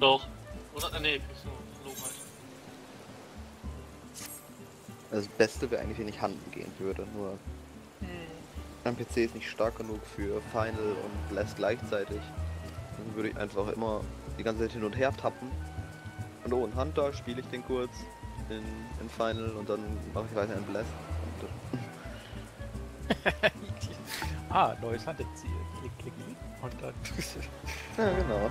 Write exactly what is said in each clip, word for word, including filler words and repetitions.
Doch. Oder? Nee, kriegst du verloren halt. Das Beste wäre eigentlich, wenn ich Handen gehen würde, nur Hm. mein P C ist nicht stark genug für Final und Blast gleichzeitig. Dann würde ich einfach immer die ganze Zeit hin und her tappen. Und oh, ein Hunter spiele ich den kurz in, in Final und dann mache ich weiter in Blast. Und, ah, neues Hunter-Ziel. Klick, klick, klick. Und dann... ja, genau.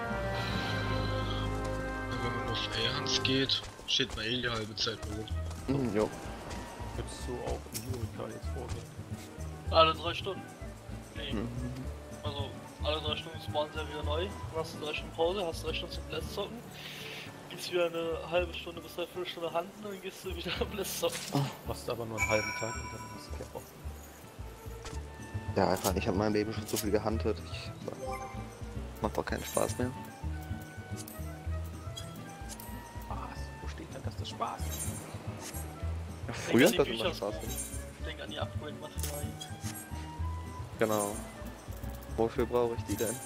Wenn man auf A-Hans geht, steht man eh die halbe Zeit rot. Mhm, jo. Würdest du auch in Jurika jetzt vorgehen? Alle drei Stunden. Nee. Mhm. Also, alle drei Stunden spawnen sie ja wieder neu. Dann hast du drei Stunden Pause, hast drei Stunden zum Blast zocken. Gehst wieder eine halbe Stunde bis dreiviertel Stunde Handen und dann gehst du wieder Blast zocken. Machst aber nur einen halben Tag und dann hast du keinen Bock. Ja, einfach, ich habe in meinem Leben schon so viel gehuntet. Ich macht auch keinen Spaß mehr. Spaß. Wo steht denn, dass das Spaß ist? Ja, früher hat Denk das an die immer Bücher- Spaß gemacht. Denk an die Upgrade-Materialien. Genau. Wofür brauche ich die denn?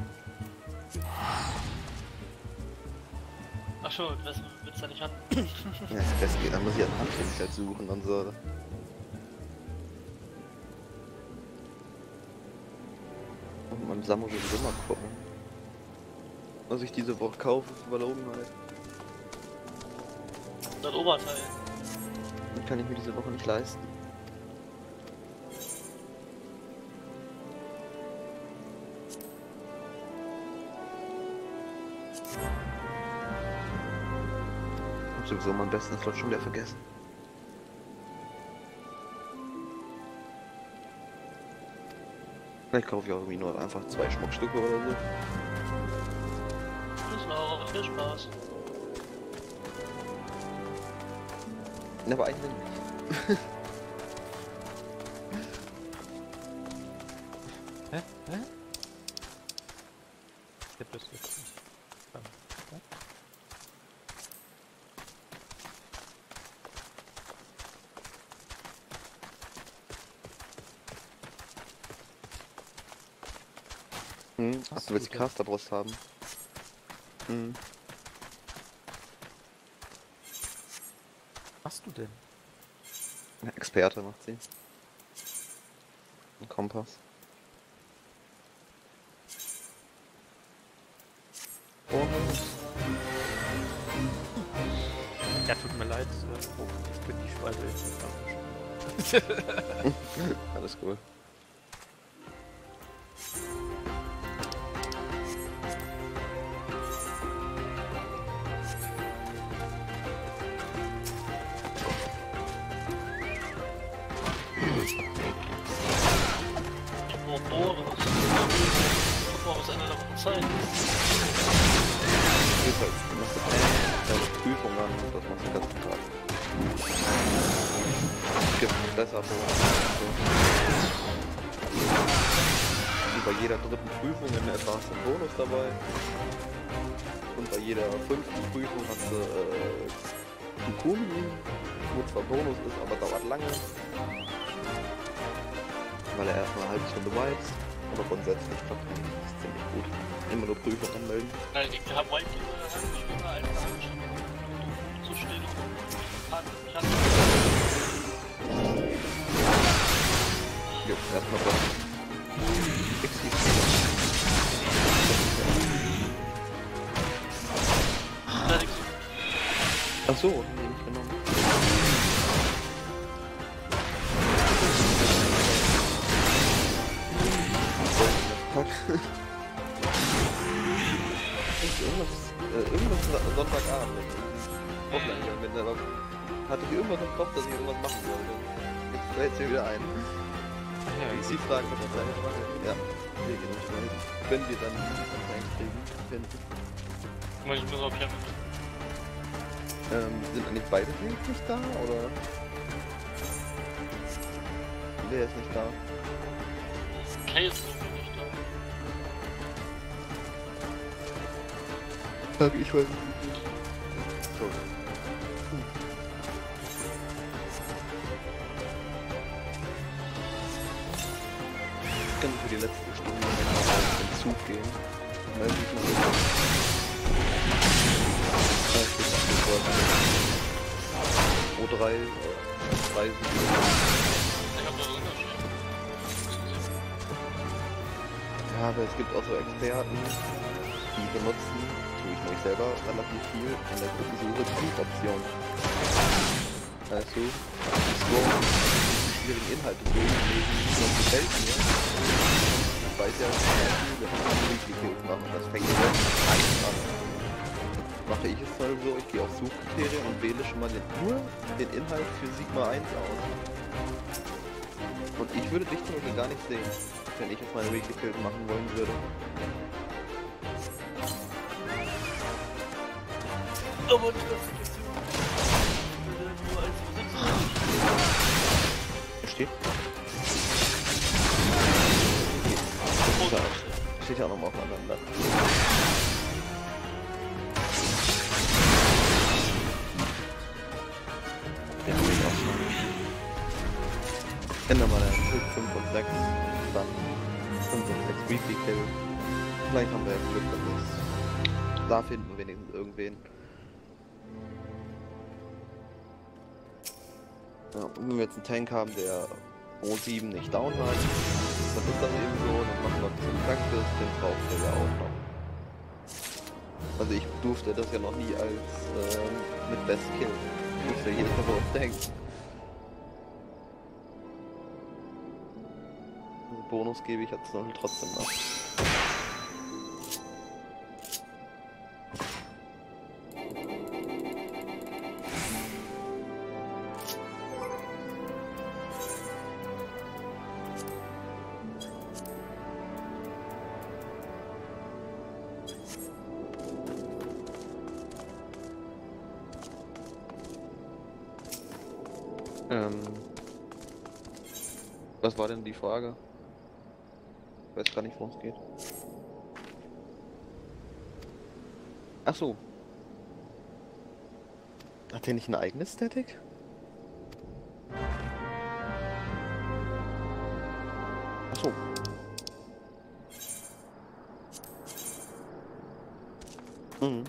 Ach schon, das willst du ja nicht Handen. Ja, das geht, dann muss ich ein Handfähigkeit suchen und so. Und beim Samu sowieso mal gucken. Was ich diese Woche kaufe für Verlogenheit. Das Oberteil. Das kann ich mir diese Woche nicht leisten. Ich hab sowieso meinen besten Slot schon wieder vergessen. Vielleicht kaufe ich auch irgendwie nur einfach zwei Schmuckstücke oder so. Das ist auch viel Spaß. Ja, aber eigentlich nicht. Hä? Hä? Der bist du jetzt nicht. Dann, ja? Hm, ach, Hast du willst du die denn? Casterbrust haben? Hm. Was hast du denn? Eine Experte macht sie. Ein Kompass. Oh. Ja, tut mir leid, äh, oh, ich bin die Spalte jetzt nicht. Alles cool. Ich brauche Bohrer. Ich brauche bis Ende der Woche Zeit. Du machst halt deine Prüfung an und das machst du den ganzen Tag. Es gibt besser Wie bei jeder dritten Prüfung in etwa hast du einen Bonus dabei. Und bei jeder fünften Prüfung hast du äh, einen Kunden, wo zwar Bonus ist, aber dauert lange. Weil er erst mal eine halbe Stunde weiß. Aber grundsätzlich klappt das ziemlich gut. Immer nur Prüfung anmelden. Nein, ich habe White Keeper eine halbe Stunde, eine halbe Stunde zu stehen und kann, kann. Jo, erstmal das. Fertig. Ach so, nee, nicht genommen. Fuck. irgendwas, äh, irgendwas Sa- Sonntagabend. Wochenende mit aber hatte ich irgendwas im Kopf, dass ich irgendwas machen wollte. Jetzt fällt mir wieder ein. Ja, Wie Sie fragen, was das eine Frage ist. Ja, wir gehen nicht mehr. Wenn wir dann reinkriegen, finden. Ich muss auf Kevin. Ähm, sind eigentlich beide Links nicht da, oder? Wer ist nicht da? Kay ist irgendwie nicht da. Sag ich weiß nicht. So. Ich kann für die letzte Stunde in den Zug gehen. Weiß ich noch nicht. drei, äh, drei Siege. Ich hab da so Unterschied. Ja, aber es gibt auch so Experten, die benutzen, tue ich nämlich selber relativ viel, in der Gruppensuche die Suchoption. Weißt du, die scrollen die schwierigen Inhalte durchlesen, was gefällt mir. Ich weiß ja, zum Beispiel, wenn ich einen Weekly Kills mache, das fängt jetzt eins an. Mache ich es halt so, ich gehe auf Suchkriterien und wähle schon mal den, nur den Inhalt für Sigma eins aus. Und ich würde dich zum Beispiel gar nicht sehen, wenn ich jetzt meine Weekly Kills machen wollen würde. Aber nicht, dass ich jetzt nur eins zu sechs. Steht? Da steht ja auch nochmal auf einem anderen Blatt. Den will ich auch schon. Ändern wir dann fünf und sechs, dann fünf und sechs Weekly Kill. Vielleicht haben wir ja Glück, dass es da finden wir wenigstens irgendwen. Ja, und wenn wir jetzt einen Tank haben, der O sieben nicht down hat, dann ist das eben so, dann machen wir ein bisschen Practice, den braucht er ja auch noch. Also ich durfte das ja noch nie als äh, mit Best Kill. Ich muss ja jedes Mal bei uns denken. Also Bonus gebe ich jetzt noch trotzdem noch. Ähm, was war denn die Frage? Ich weiß gar nicht, worum es geht. Ach so. Hat der nicht eine eigene Static? Ach so. Mhm.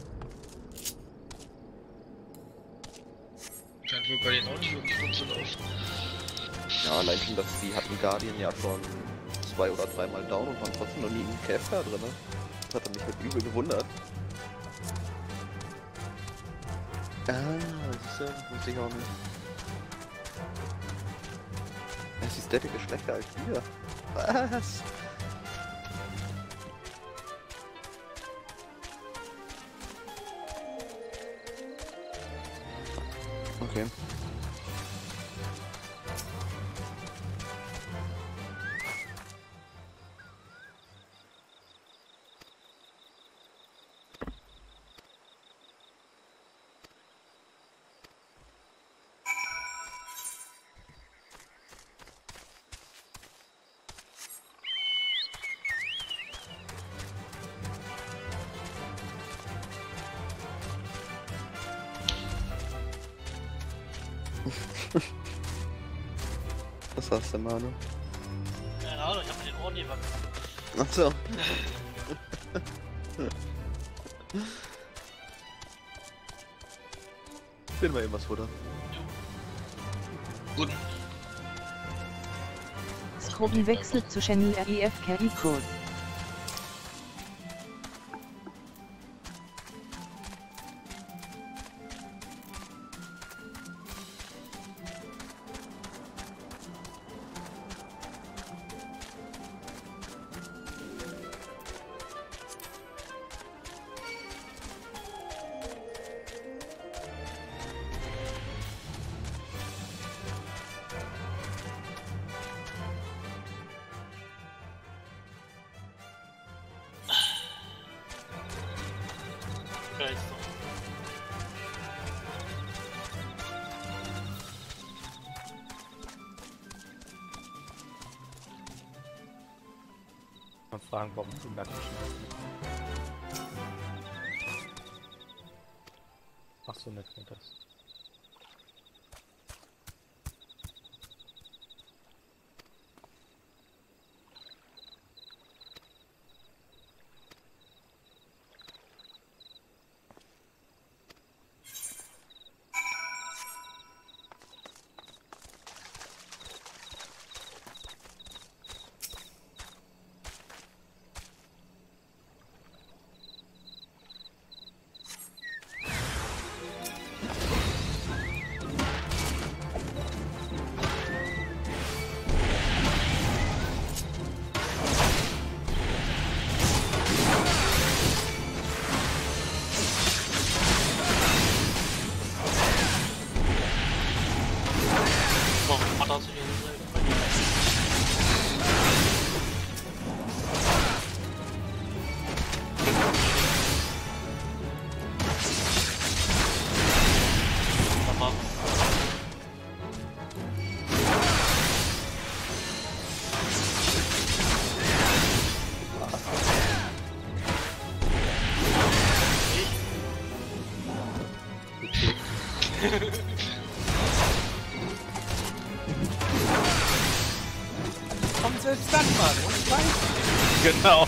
Scheint wohl bei denen auch nicht wirklich gut zu laufen. Ja, allein schon, dass die hatten Guardian ja schon zwei oder dreimal down und waren trotzdem noch nie im K F K drin. Das hat mich halt übel gewundert. Ah, siehst du, wusste ich auch nicht. Ja, die Static ist schlechter als wir. Was? Okay. Was hast du, Manu? Keine Ahnung, ich hab mir den Ohren nie wachsen. Achso. Finden wir eben was Futter. Gut. Scrubby wechselt zu Channel R E F Carry Code. Geist doch. Mal fragen, warum du Latte schmeißt. Ach so, nicht nur das. Kommt selbst dann mal und weiß. Genau.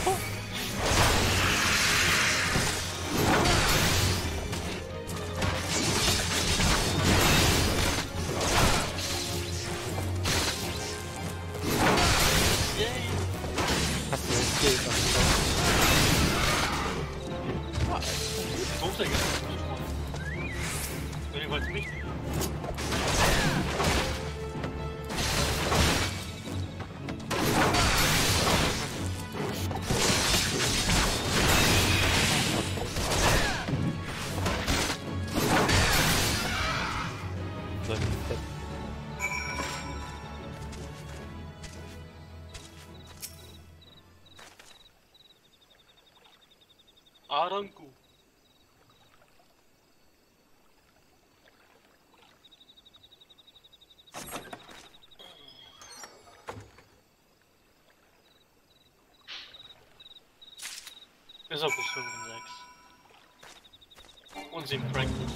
Hast du das Skill So sehr gerne. Jedenfalls nicht. Arangu. Ist auch bis fünf und sechs. Und sieben Practice.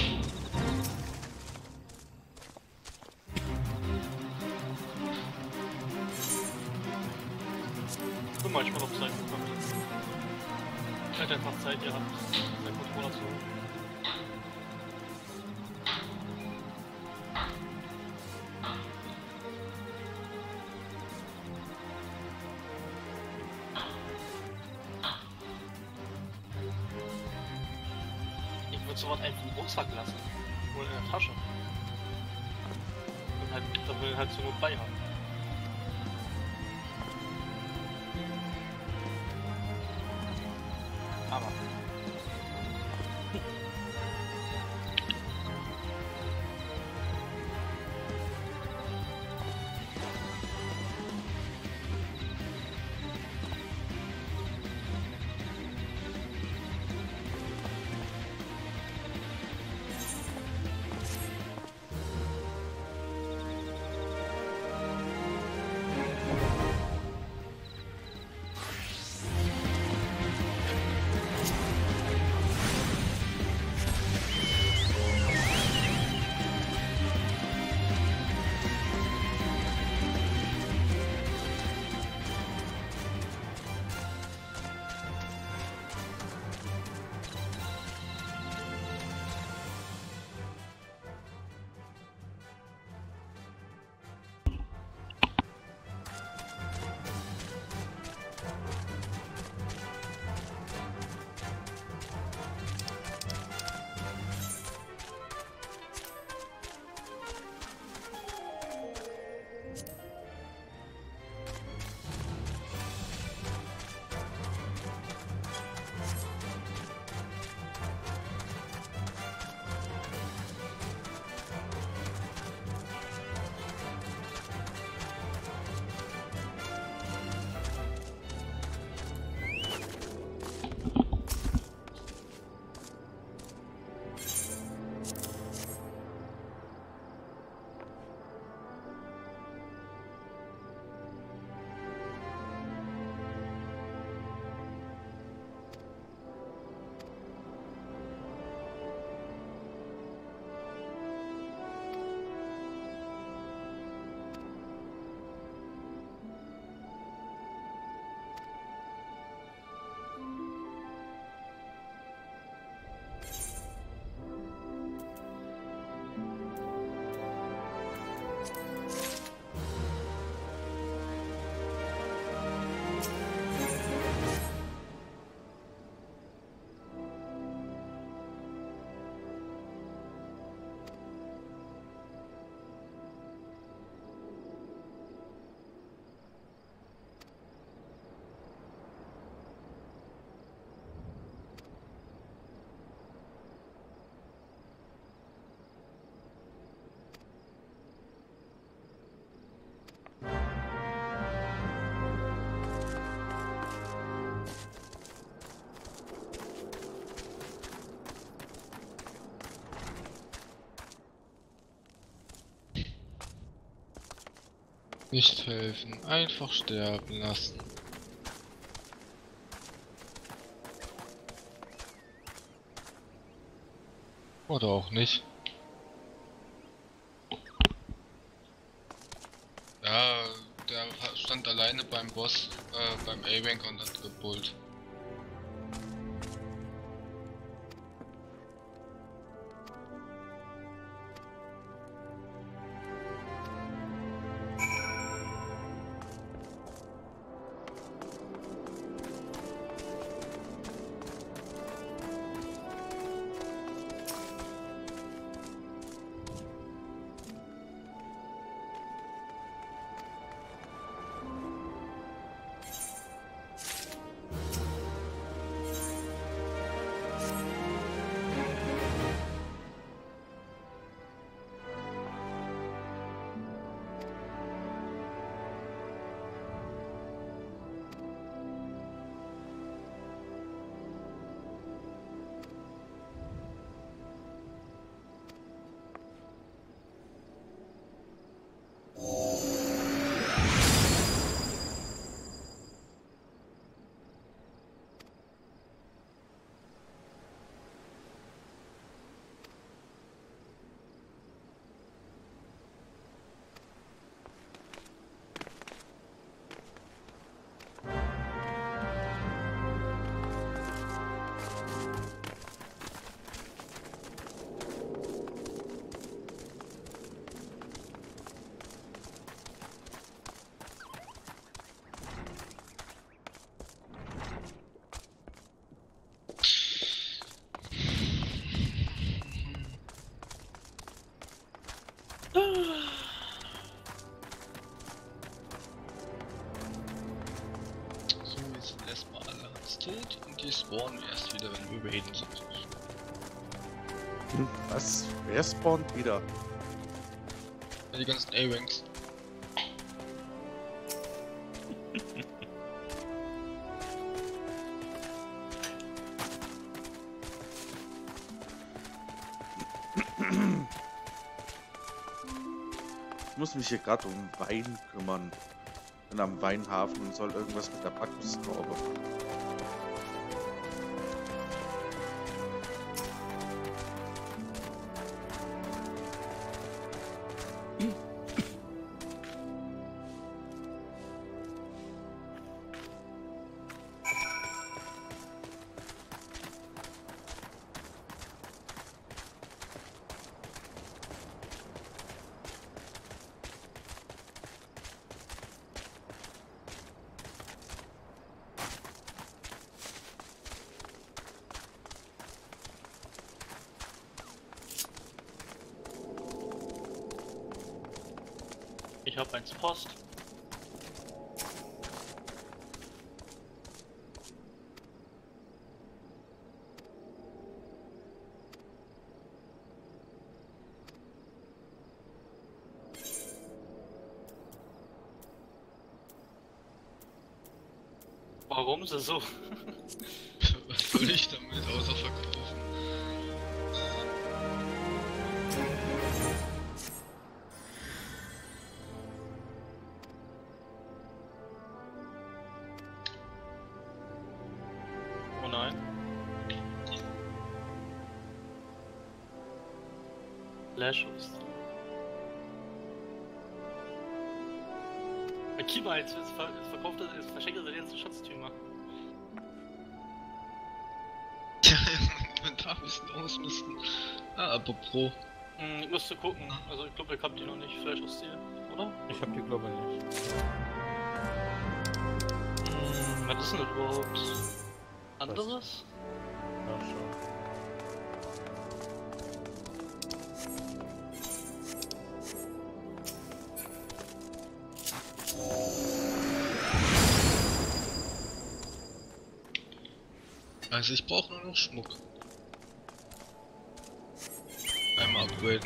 Und manchmal noch Zeit bekommen. Ich hätte einfach Zeit gehabt, seinen Controller zu holen. Ich würde sowas einfach im Rucksack lassen. Oder in der Tasche. Und halt, da will halt so nur bei haben. Aber. Nicht helfen, einfach sterben lassen. Oder auch nicht. eine beim Boss, äh, beim A-Rank und hat gebullt. So, jetzt sind erstmal alle Hans tot und die spawnen erst wieder, wenn wir überheben sind. Hm, was? Wer spawnt wieder? Ja, die ganzen A-Ranks. Ich muss mich hier gerade um Wein kümmern. Bin am Weinhafen und soll irgendwas mit der Bacchus-Traube machen. Ich hab eins Post. Warum sie so? Was soll ich damit außer verkaufen? Oh nein. Lashos. Kima, jetzt ver verkauft er, jetzt verschenkt er seine ganzen Schatztümer. Ja, wenn da ein bisschen ausmisten. Ah, apropos. Hm, musst du gucken. Also ich glaube, ihr habt die noch nicht, Flash aus dir, oder? Ich hab die glaube ich nicht. Hm, was ist denn das überhaupt? Anderes? Ja, schon. Also ich brauche nur noch Schmuck. Einmal upgraden.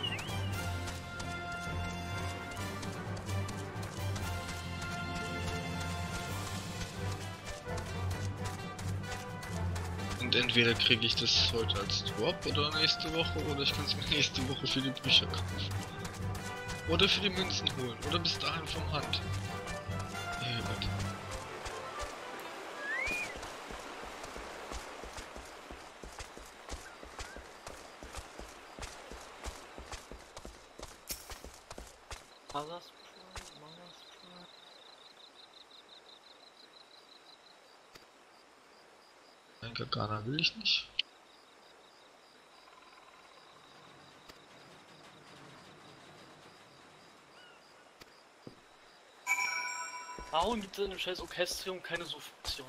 Und entweder kriege ich das heute als Drop oder nächste Woche, oder ich kann es mir nächste Woche für die Bücher kaufen. Oder für die Münzen holen, oder bis dahin vom Hand. Ja, Gott. Mother's Pride, Mother's Pride. Ein Gargana will ich nicht. Warum gibt es in dem scheiß Orchestrium keine Suchfunktion?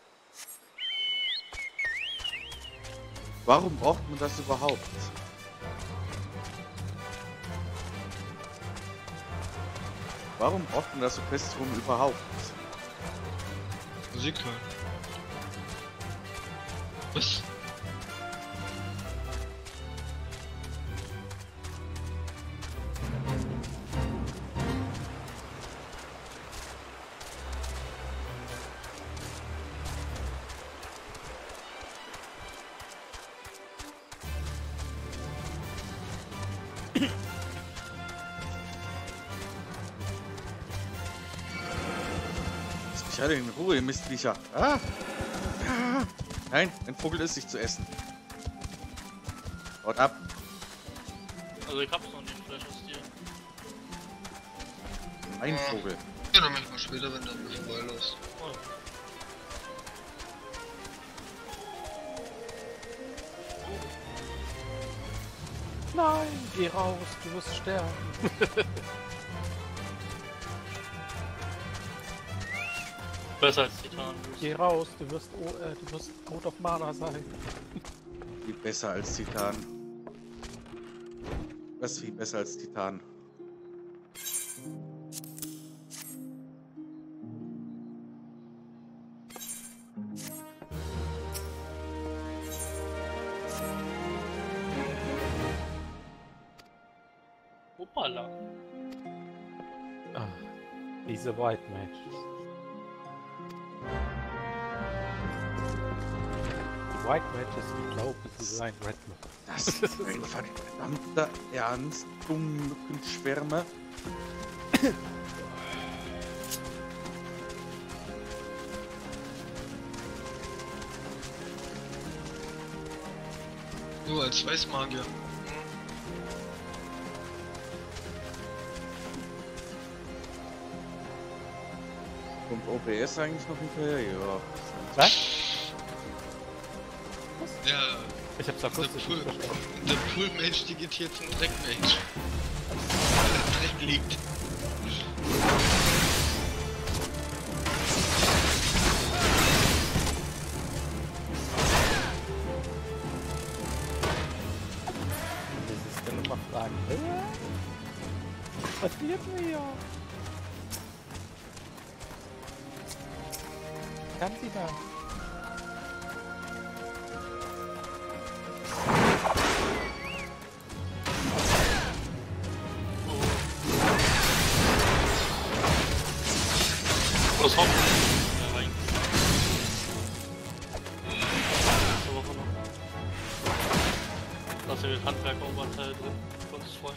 Warum braucht man das überhaupt? Warum braucht man das Orchestrium überhaupt? Musik hören. Was? Lass mich alle in Ruhe, ihr Mistviecher. Ah! Ah! Nein, ein Vogel ist nicht zu essen. Haut ab. Also ich hab's noch nicht, vielleicht ist dir. Ein Vogel. Ja, dann manchmal später, wenn dann vorbeiläuft. Oh. Nein, geh raus, du wirst sterben. Besser als Titan. Geh raus, du wirst, oh, äh, du wirst Out of Mana sein. Viel besser als Titan. Was viel besser als Titan? Hoppala. Ah, diese White Matches. Die White Matches, die glauben, sie seien Red Matches. Das ist ein verdammter Ernst, dumme Mückenschwärme. Nur als Weißmagier. Und O B S eigentlich noch hinterher? Ja. Was? Ja, Ich hab's der akustisch Pool, nicht verstanden. der Pool-Mage digitiert zum Dreck-Mage. Dreck liegt. Das ist dann immer Fragen. Hä? Was passiert mir hier? Kann sie da? Was hoffen wir? Ja, rein. Nächste Woche noch. Lass dir den Handwerker-Oberteil drin. Uns freuen.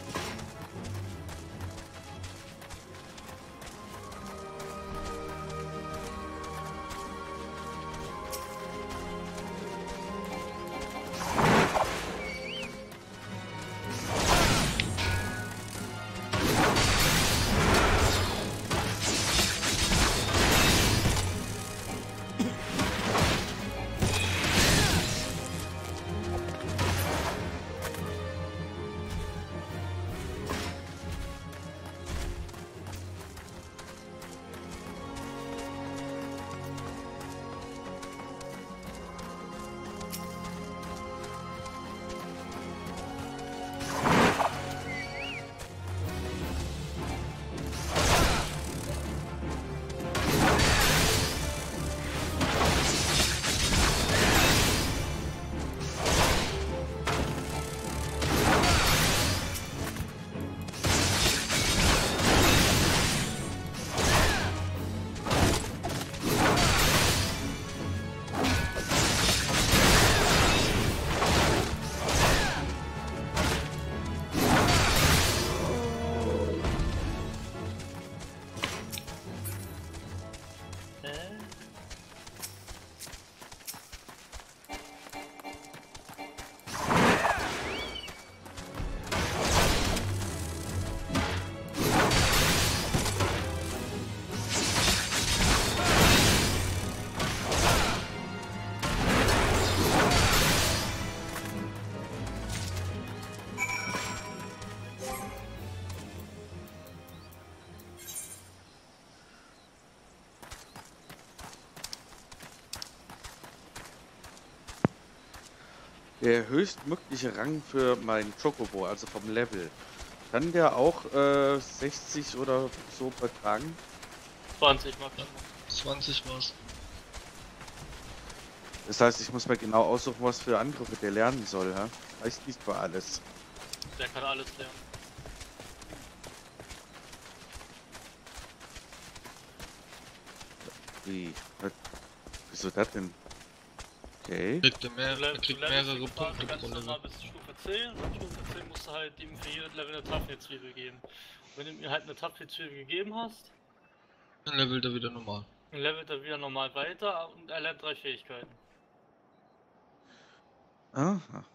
der höchstmögliche Rang für meinen Chocobo, also vom Level. Kann der auch äh, sechzig oder so betragen? zwanzig maximal. zwanzig war's. Das heißt, ich muss mir genau aussuchen, was für Angriffe der lernen soll, hä? Heißt nicht für alles. Der kann alles lernen. Wie? Was? Wieso das denn? Okay. Kriegt er mehr, Du er kriegt mehrere levelst Punkte ganz pro normal Level. bis Stufe zehn und ab Stufe zehn musst du halt ihm für jedes Level eine Tafelzwiebel geben. Wenn du ihm halt eine Tafelzwiebel gegeben hast, Dann levelt er wieder normal. dann levelt er wieder normal weiter und er lernt drei Fähigkeiten. Aha.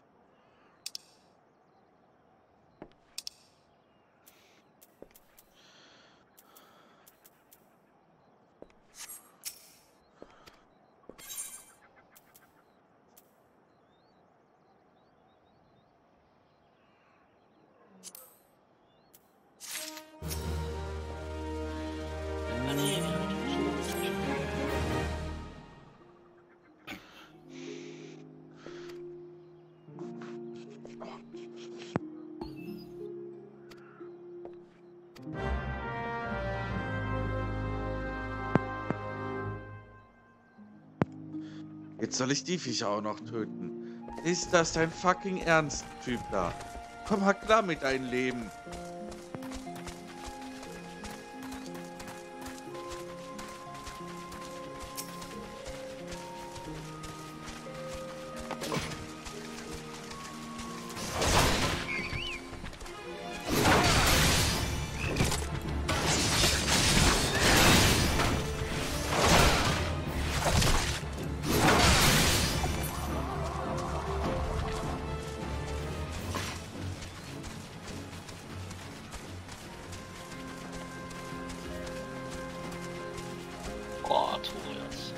Jetzt soll ich die Viecher auch noch töten. Ist das dein fucking Ernst, Typ da? Komm mal klar mit deinem Leben. Oh, Torias.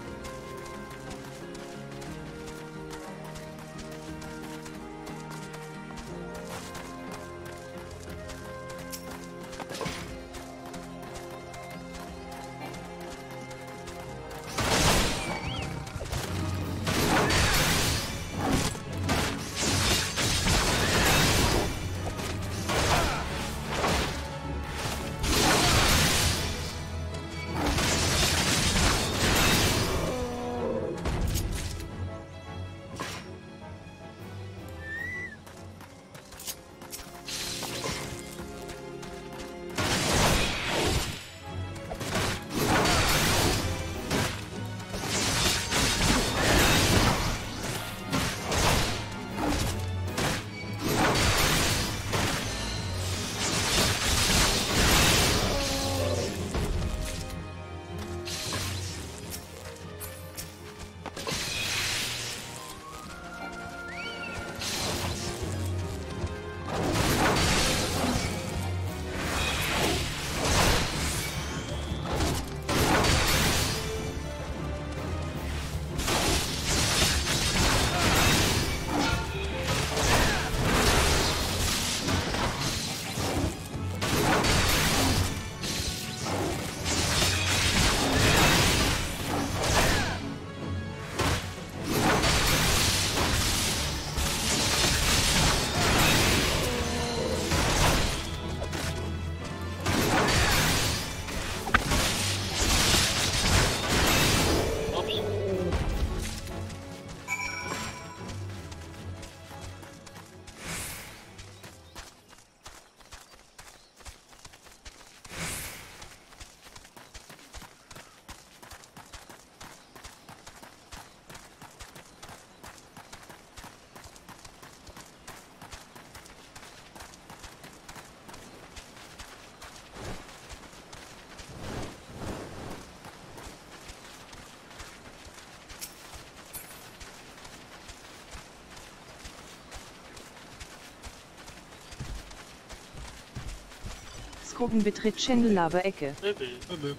Skoben betritt Channel Ecke. Baby. Baby.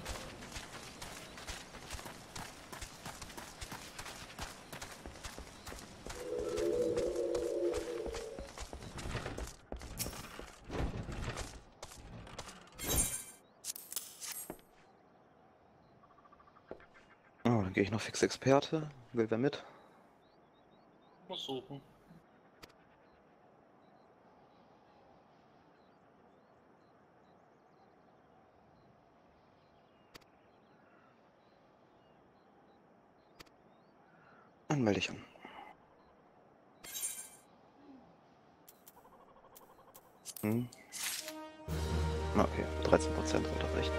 Oh, dann gehe ich noch fix Experte. Will wer mit? Muss suchen. Dann melde ich an. Hm. Okay, dreizehn Prozent sollte reichen.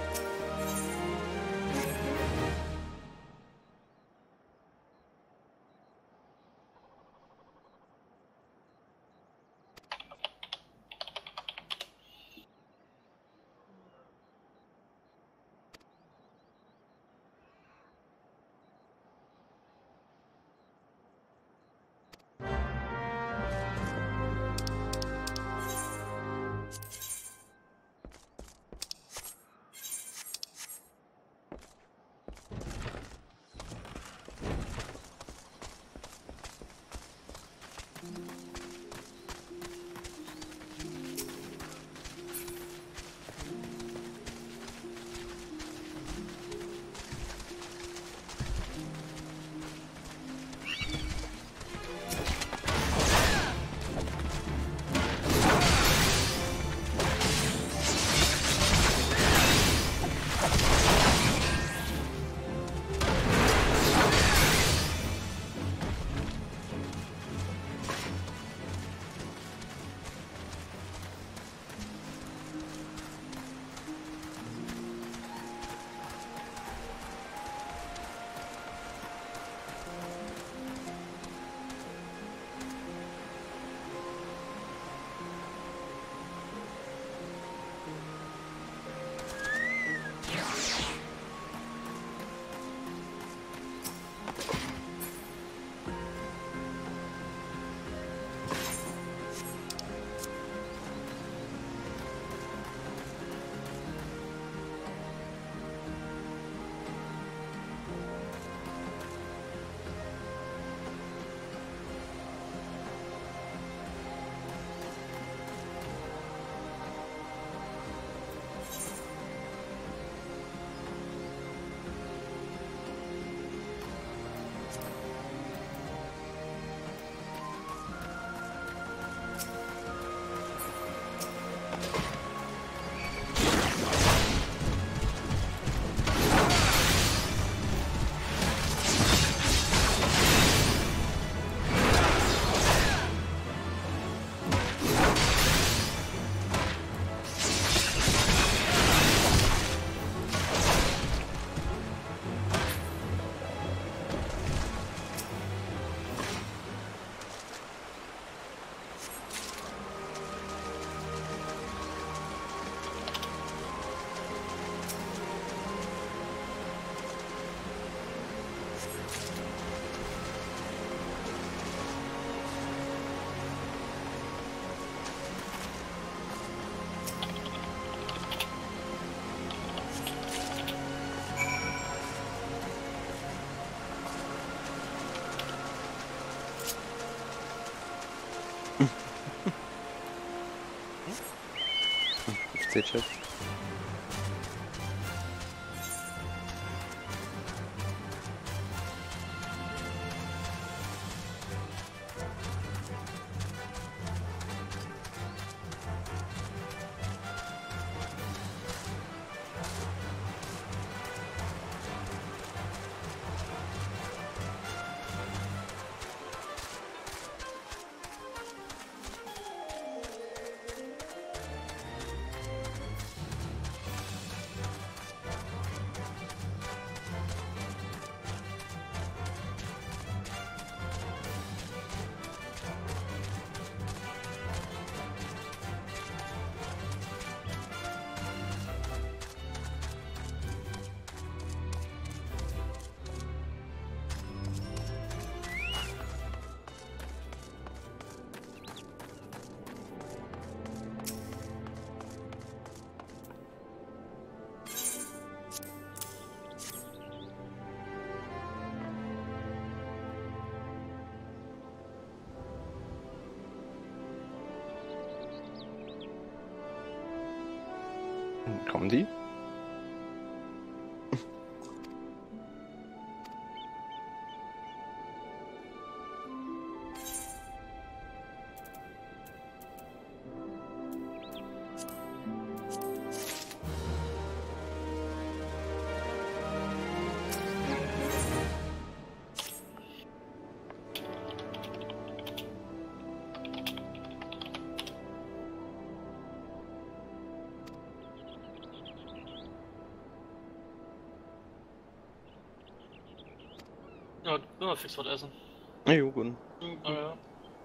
C-Chat. Kommen die? Ja, immer fix was essen. Na jo, gut. Ah, ja.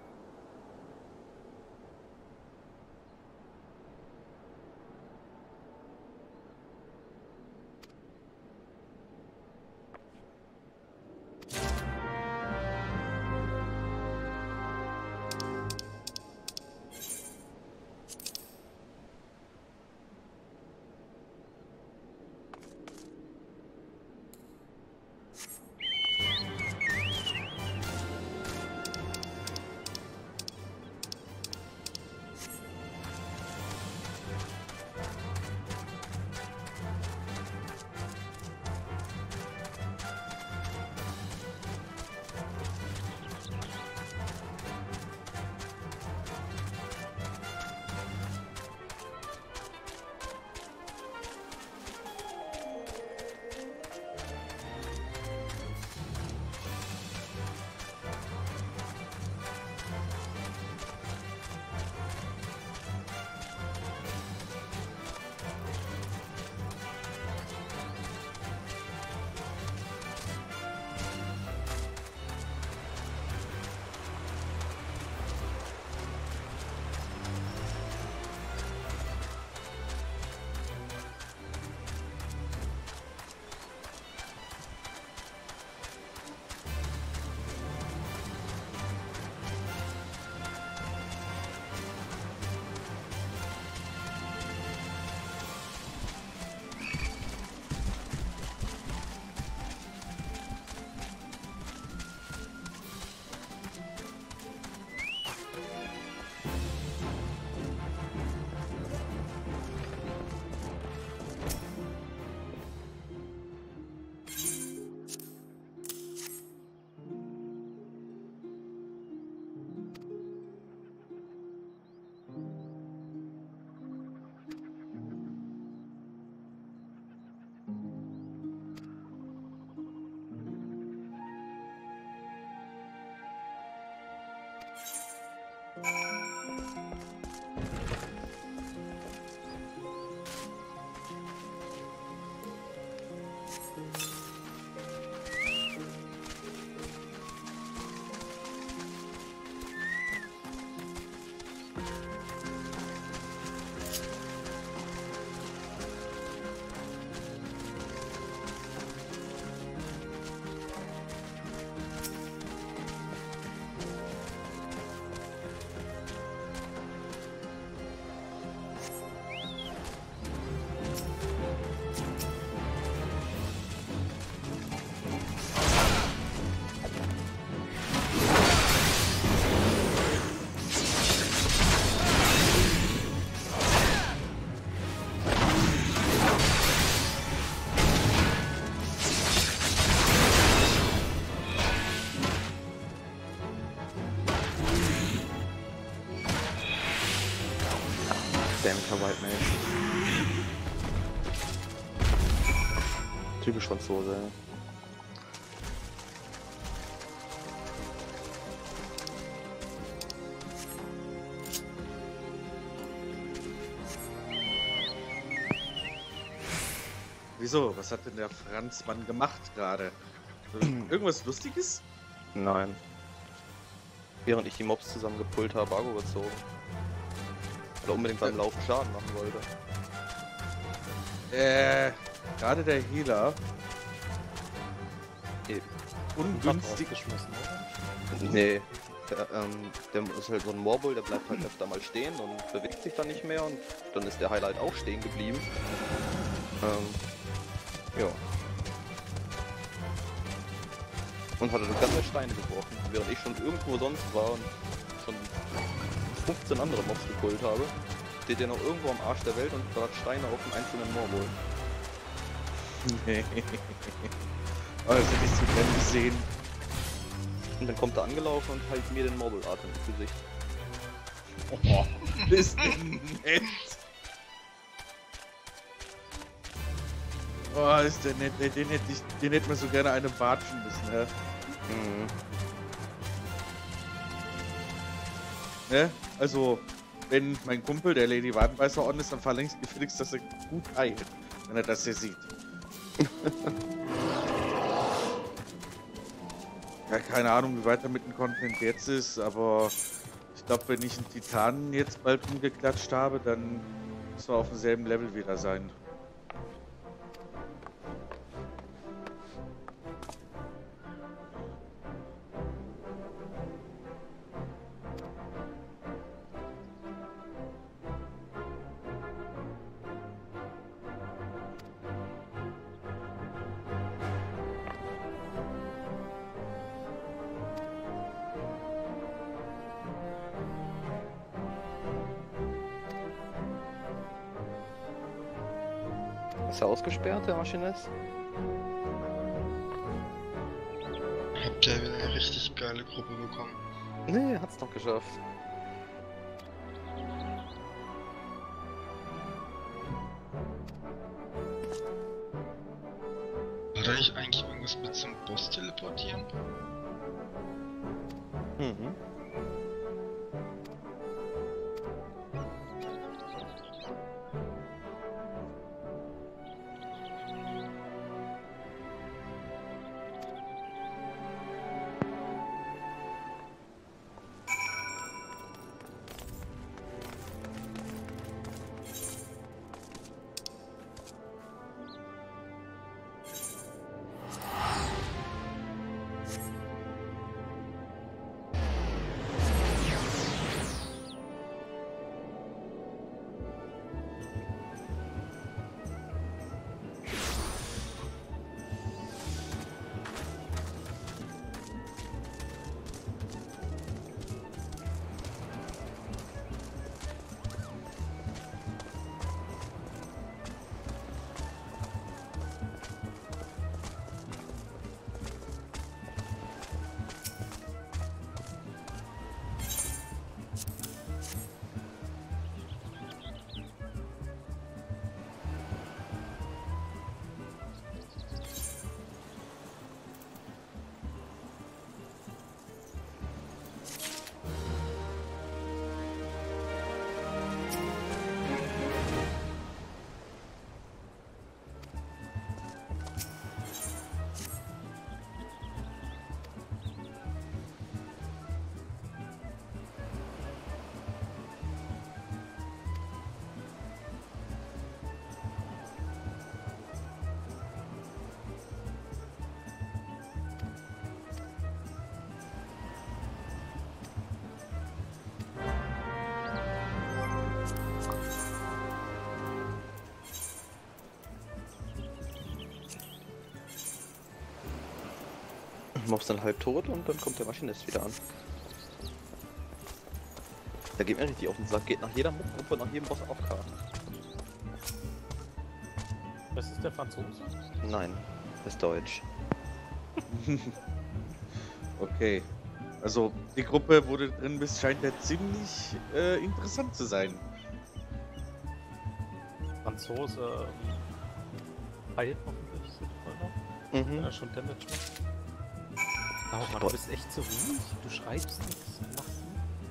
Dämlicher White Mage. Typisch Franzose, ey. Wieso? Was hat denn der Franzmann gemacht gerade? Irgendwas Lustiges? Nein. Während ich die Mobs zusammen gepullt habe, Argo gezogen. Weil er unbedingt beim Laufen Schaden machen wollte. Äh, gerade der Healer. Eben. Ungünstig. Geschmissen, oder? Nee. Der, ähm, der ist halt so ein Morbol, der bleibt halt öfter mal stehen und bewegt sich dann nicht mehr und dann ist der Highlight auch stehen geblieben. Ähm, ja. Und hatte das ganze Steine gebrochen, während ich schon irgendwo sonst war und schon fünfzehn andere Mobs gepult habe. Steht der noch irgendwo am Arsch der Welt und gerade Steine auf dem einzelnen Morbol. Nee. Also nicht zu gern gesehen. Und dann kommt er angelaufen und halt mir den Morbol-Atem ins Gesicht. Oh, ist nett. Oh, ist der nett. Den, den, hätte ich, den hätte man so gerne eine watschen müssen, hä? Mhm. Ne? Also, wenn mein Kumpel, der Lady Wadenbeißer, on ist, dann verlängst ich Felix, dass er gut heilt, wenn er das hier sieht. Ja, keine Ahnung, wie weit er mit dem Content jetzt ist, aber ich glaube, wenn ich einen Titanen jetzt bald umgeklatscht habe, dann müssen wir auf demselben Level wieder sein. Ist er ausgesperrt, der Maschinist? Habt ihr wieder eine richtig geile Gruppe bekommen? Nee, hat's noch geschafft. War da nicht eigentlich irgendwas mit zum Boss teleportieren? Mhm. Mobs dann halb tot und dann kommt der Maschinist wieder an. Der geht mir richtig auf den Sack, geht nach jeder Mob-Gruppe, nach jedem Boss auf K. Das ist der Franzose? Nein, ist Deutsch. Okay. Also die Gruppe, wo du drin bist, scheint ja ziemlich äh, interessant zu sein. Franzose ähm, heilt hoffentlich so voll noch, wenn Mhm. er schon Damage macht. Oh Mann, du bist echt so ruhig. Du schreibst nichts, machst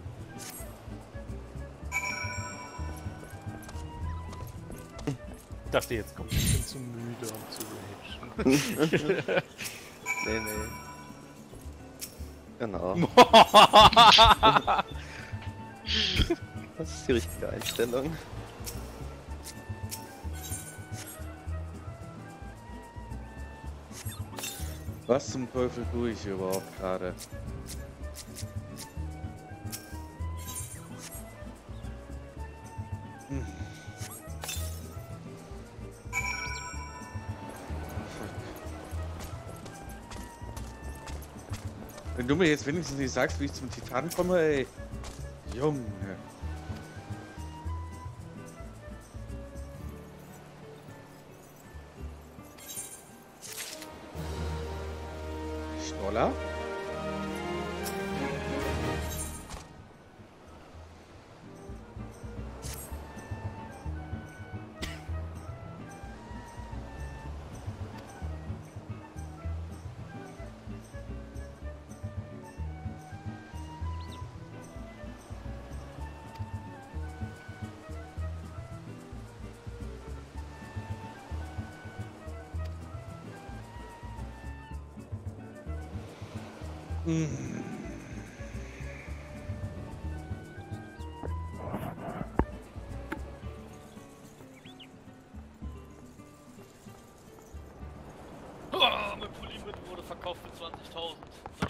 nichts. Ich dachte, jetzt kommt ich bin zu müde und zu ragen. Nee, nee. Genau. Das ist die richtige Einstellung. Was zum Teufel tue ich überhaupt gerade? Hm. Wenn du mir jetzt wenigstens nicht sagst, wie ich zum Titan komme, ey. Junge. Schnoller? Mm. Oh, mein Pulli mit wurde verkauft für zwanzigtausend.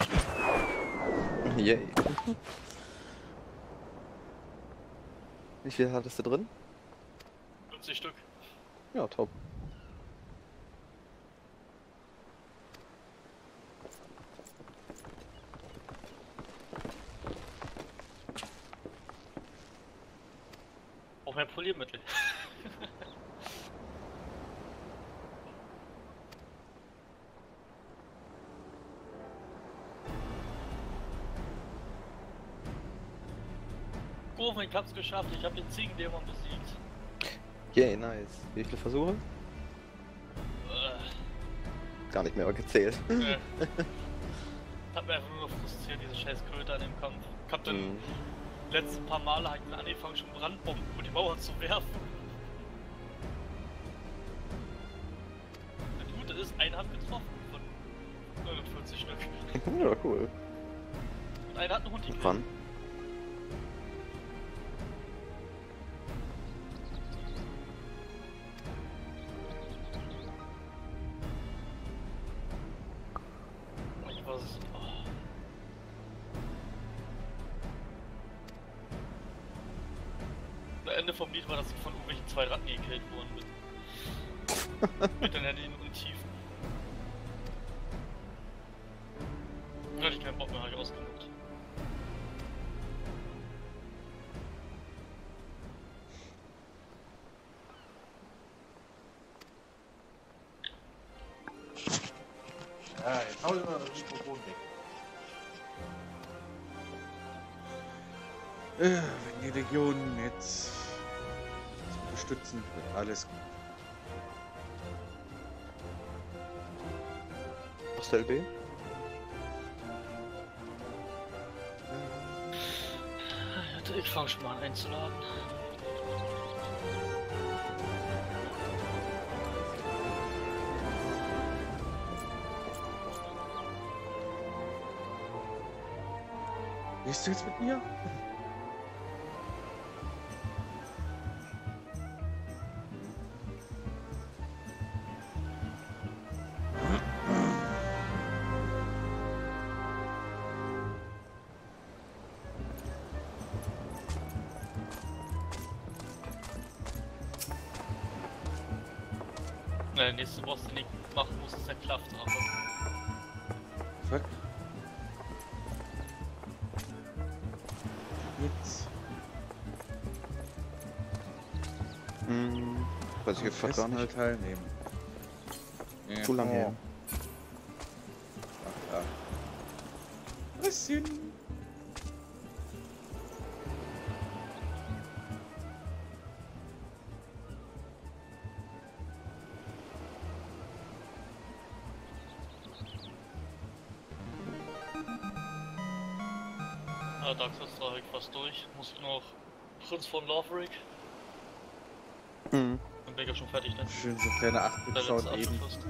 Yay. Wie viel hattest du drin? fünfzig Stück. Ja, top. Auch mehr Poliermittel. Kurven, ich hab's geschafft. Ich hab den Ziegendämon besiegt. Yay, nice. Wie viele Versuche? Äh, Gar nicht mehr gezählt. äh. Hat mir einfach nur noch frustriert, diese scheiß Kröte an dem Kampf. Ich hab dann Mhm. die letzten paar Male halt angefangen, schon Brandbomben über die Mauer zu werfen. Das Gute ist, einer hat getroffen von neunundvierzig Stück. Ja, cool. Und einer hat einen Hund gekriegt. Wann? Ich weiß es. Oh. Das Ende vom Lied war, dass ich von irgendwelchen zwei Ratten gekillt worden bin. Mit den Händen und Tiefen. Da hatte ich keinen Bock mehr, habe ich ausgenutzt. Ja, jetzt hau immer das Mikrofon weg. Äh, wenn die Legionen jetzt unterstützen, wird alles gut. Was der L B? Ich fange schon mal an einzuladen. Gehst du jetzt mit mir? Der nächste Boss, den ich machen muss, ist der Klaffdrache. Fuck. Jetzt. Hm, weiß ich jetzt grad gar Festmahl nicht. teilnehmen. Ja. Zu lange her. Ach, ja. Bisschen. Ja, Dark Souls da ich fast durch. Muss ich noch Prinz von Lothric. Hm. Dann bin ich ja schon fertig, ne? Schön so kleine acht Der Bit letzte Sound eben. Abschluss.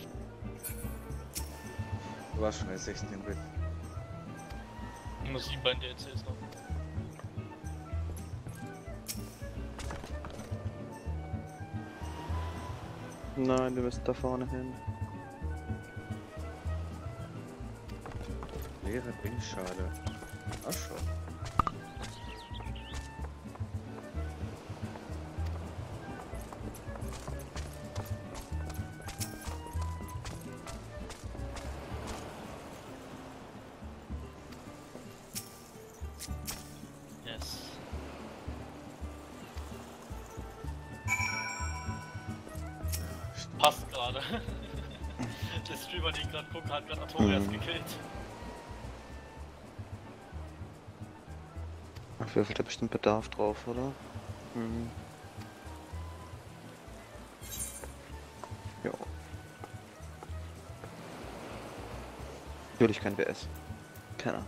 Du warst schon bei sechzehn Bit. Nur sieben bei den D L Cs noch. Nein, wir müssen da vorne hin. Leere Denkschale. Ach schon. Yes. Passt gerade. Der Streamer, den ich gerade gucke, hat gerade Artorias Mhm. gekillt. Ach, würfelt da bestimmt Bedarf drauf, oder? Hm. Jo. Natürlich kein W S. Keiner.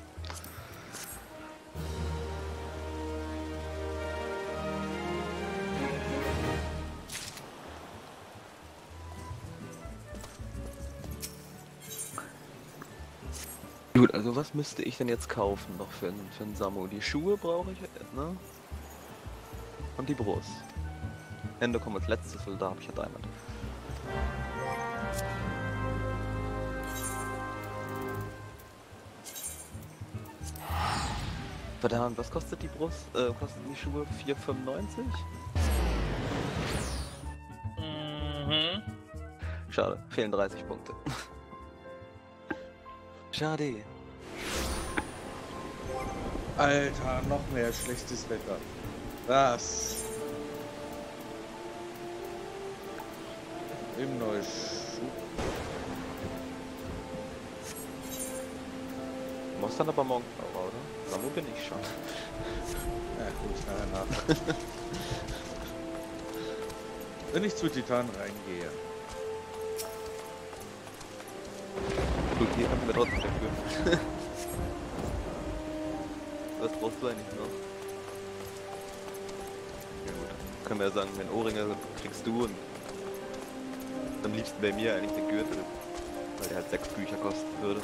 Gut, also was müsste ich denn jetzt kaufen noch für einen, für einen Samu? Die Schuhe brauche ich, ne? Und die Brust. Ende kommt als letztes, weil da habe ich ja Diamond. Verdammt, was kostet die Brust? Äh, kosten die Schuhe vier fünfundneunzig? Mhm. Schade, fehlen dreißig Punkte. Schade. Alter, noch mehr schlechtes Wetter. Was? Im Neuschub. Du musst dann aber morgen Aura, oder? Samu bin ich schon. Ja gut, nachher nach. Wenn ich zu Titan reingehe. Gut, hier haben wir trotzdem dafür. Was brauchst du eigentlich noch? Ja gut, können wir ja sagen, wenn Ohrringe kriegst du und am liebsten bei mir eigentlich den Gürtel, weil der halt sechs Bücher kosten würde.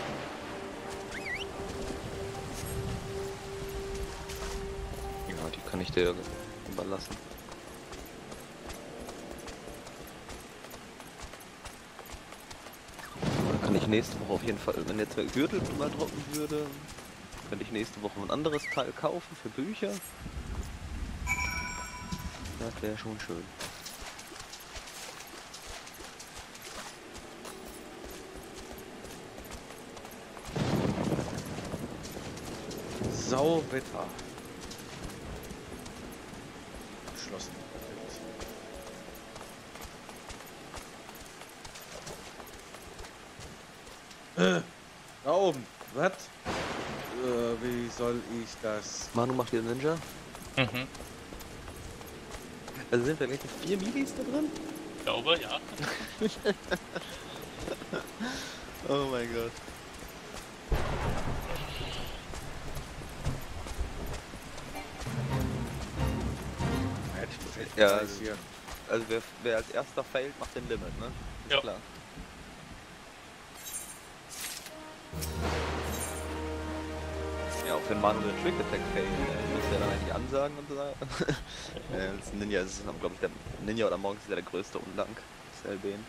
Ja, die kann ich dir überlassen. Dann kann ich nächste Woche auf jeden Fall, wenn jetzt der Gürtel mal droppen würde, könnte ich nächste Woche ein anderes Teil kaufen für Bücher. Das wäre schon schön. Sauwetter. Geschlossen. Äh, da oben. Was? Äh, wie soll ich das? Manu macht hier Ninja. Mhm. Also sind wir gleich mit vier Milis da drin? Ich glaube, ja. Oh mein Gott. Ja, also, hier. also wer, wer als erster failt, macht den Limit, ne? Ist Ja. klar. Ja, auch wenn Manu den Trick Attack failt, äh, müsste er dann eigentlich ansagen und so. Ja, als Ninja ist es, glaube ich, der Ninja oder Monk ist ja der größte Undank des L B N.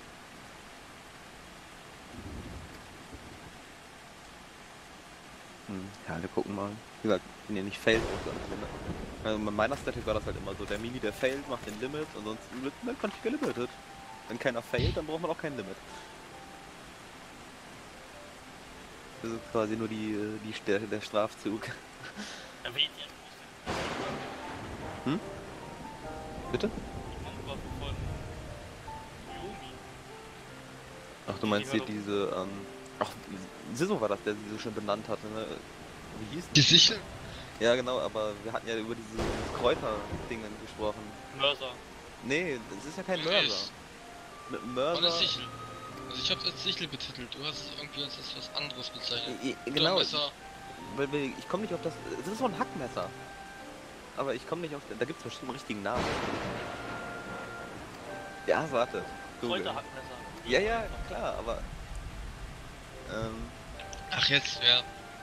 Hm, ja, wir gucken mal. Wie gesagt, wenn ihr nicht failt, ist dann Limit. Also bei meiner Static war das halt immer so, der Mini, der failt, macht den Limit und sonst wird dann kann ich gelimited. Wenn keiner failt, dann braucht man auch kein Limit. Das ist quasi nur die, die der, der Strafzug. Erwähnt ihr Hm? Bitte? die Manga von Yomi. Ach, du meinst hier diese, ähm... Ach, Siso war das, der sie so schön benannt hatte, ne? Wie hieß Die das? Sichel? Ja, genau, aber wir hatten ja über diese Kräuter-Dingen gesprochen. Mörser. Nee, das ist ja kein Nee, Mörser. ist- Mit einem War Mörser... das Sichel? Also ich hab's als Sichel betitelt, du hast es irgendwie als etwas anderes bezeichnet. I- i- Oder Genau, Messer. weil wir, ich komme nicht auf das... Das ist so ein Hackmesser. Aber ich komme nicht auf... Da gibt es bestimmt einen richtigen Namen. Ja, warte. Google. Kräuterhackmesser. Ja, ja, klar, aber... Ähm... Ach jetzt, ja.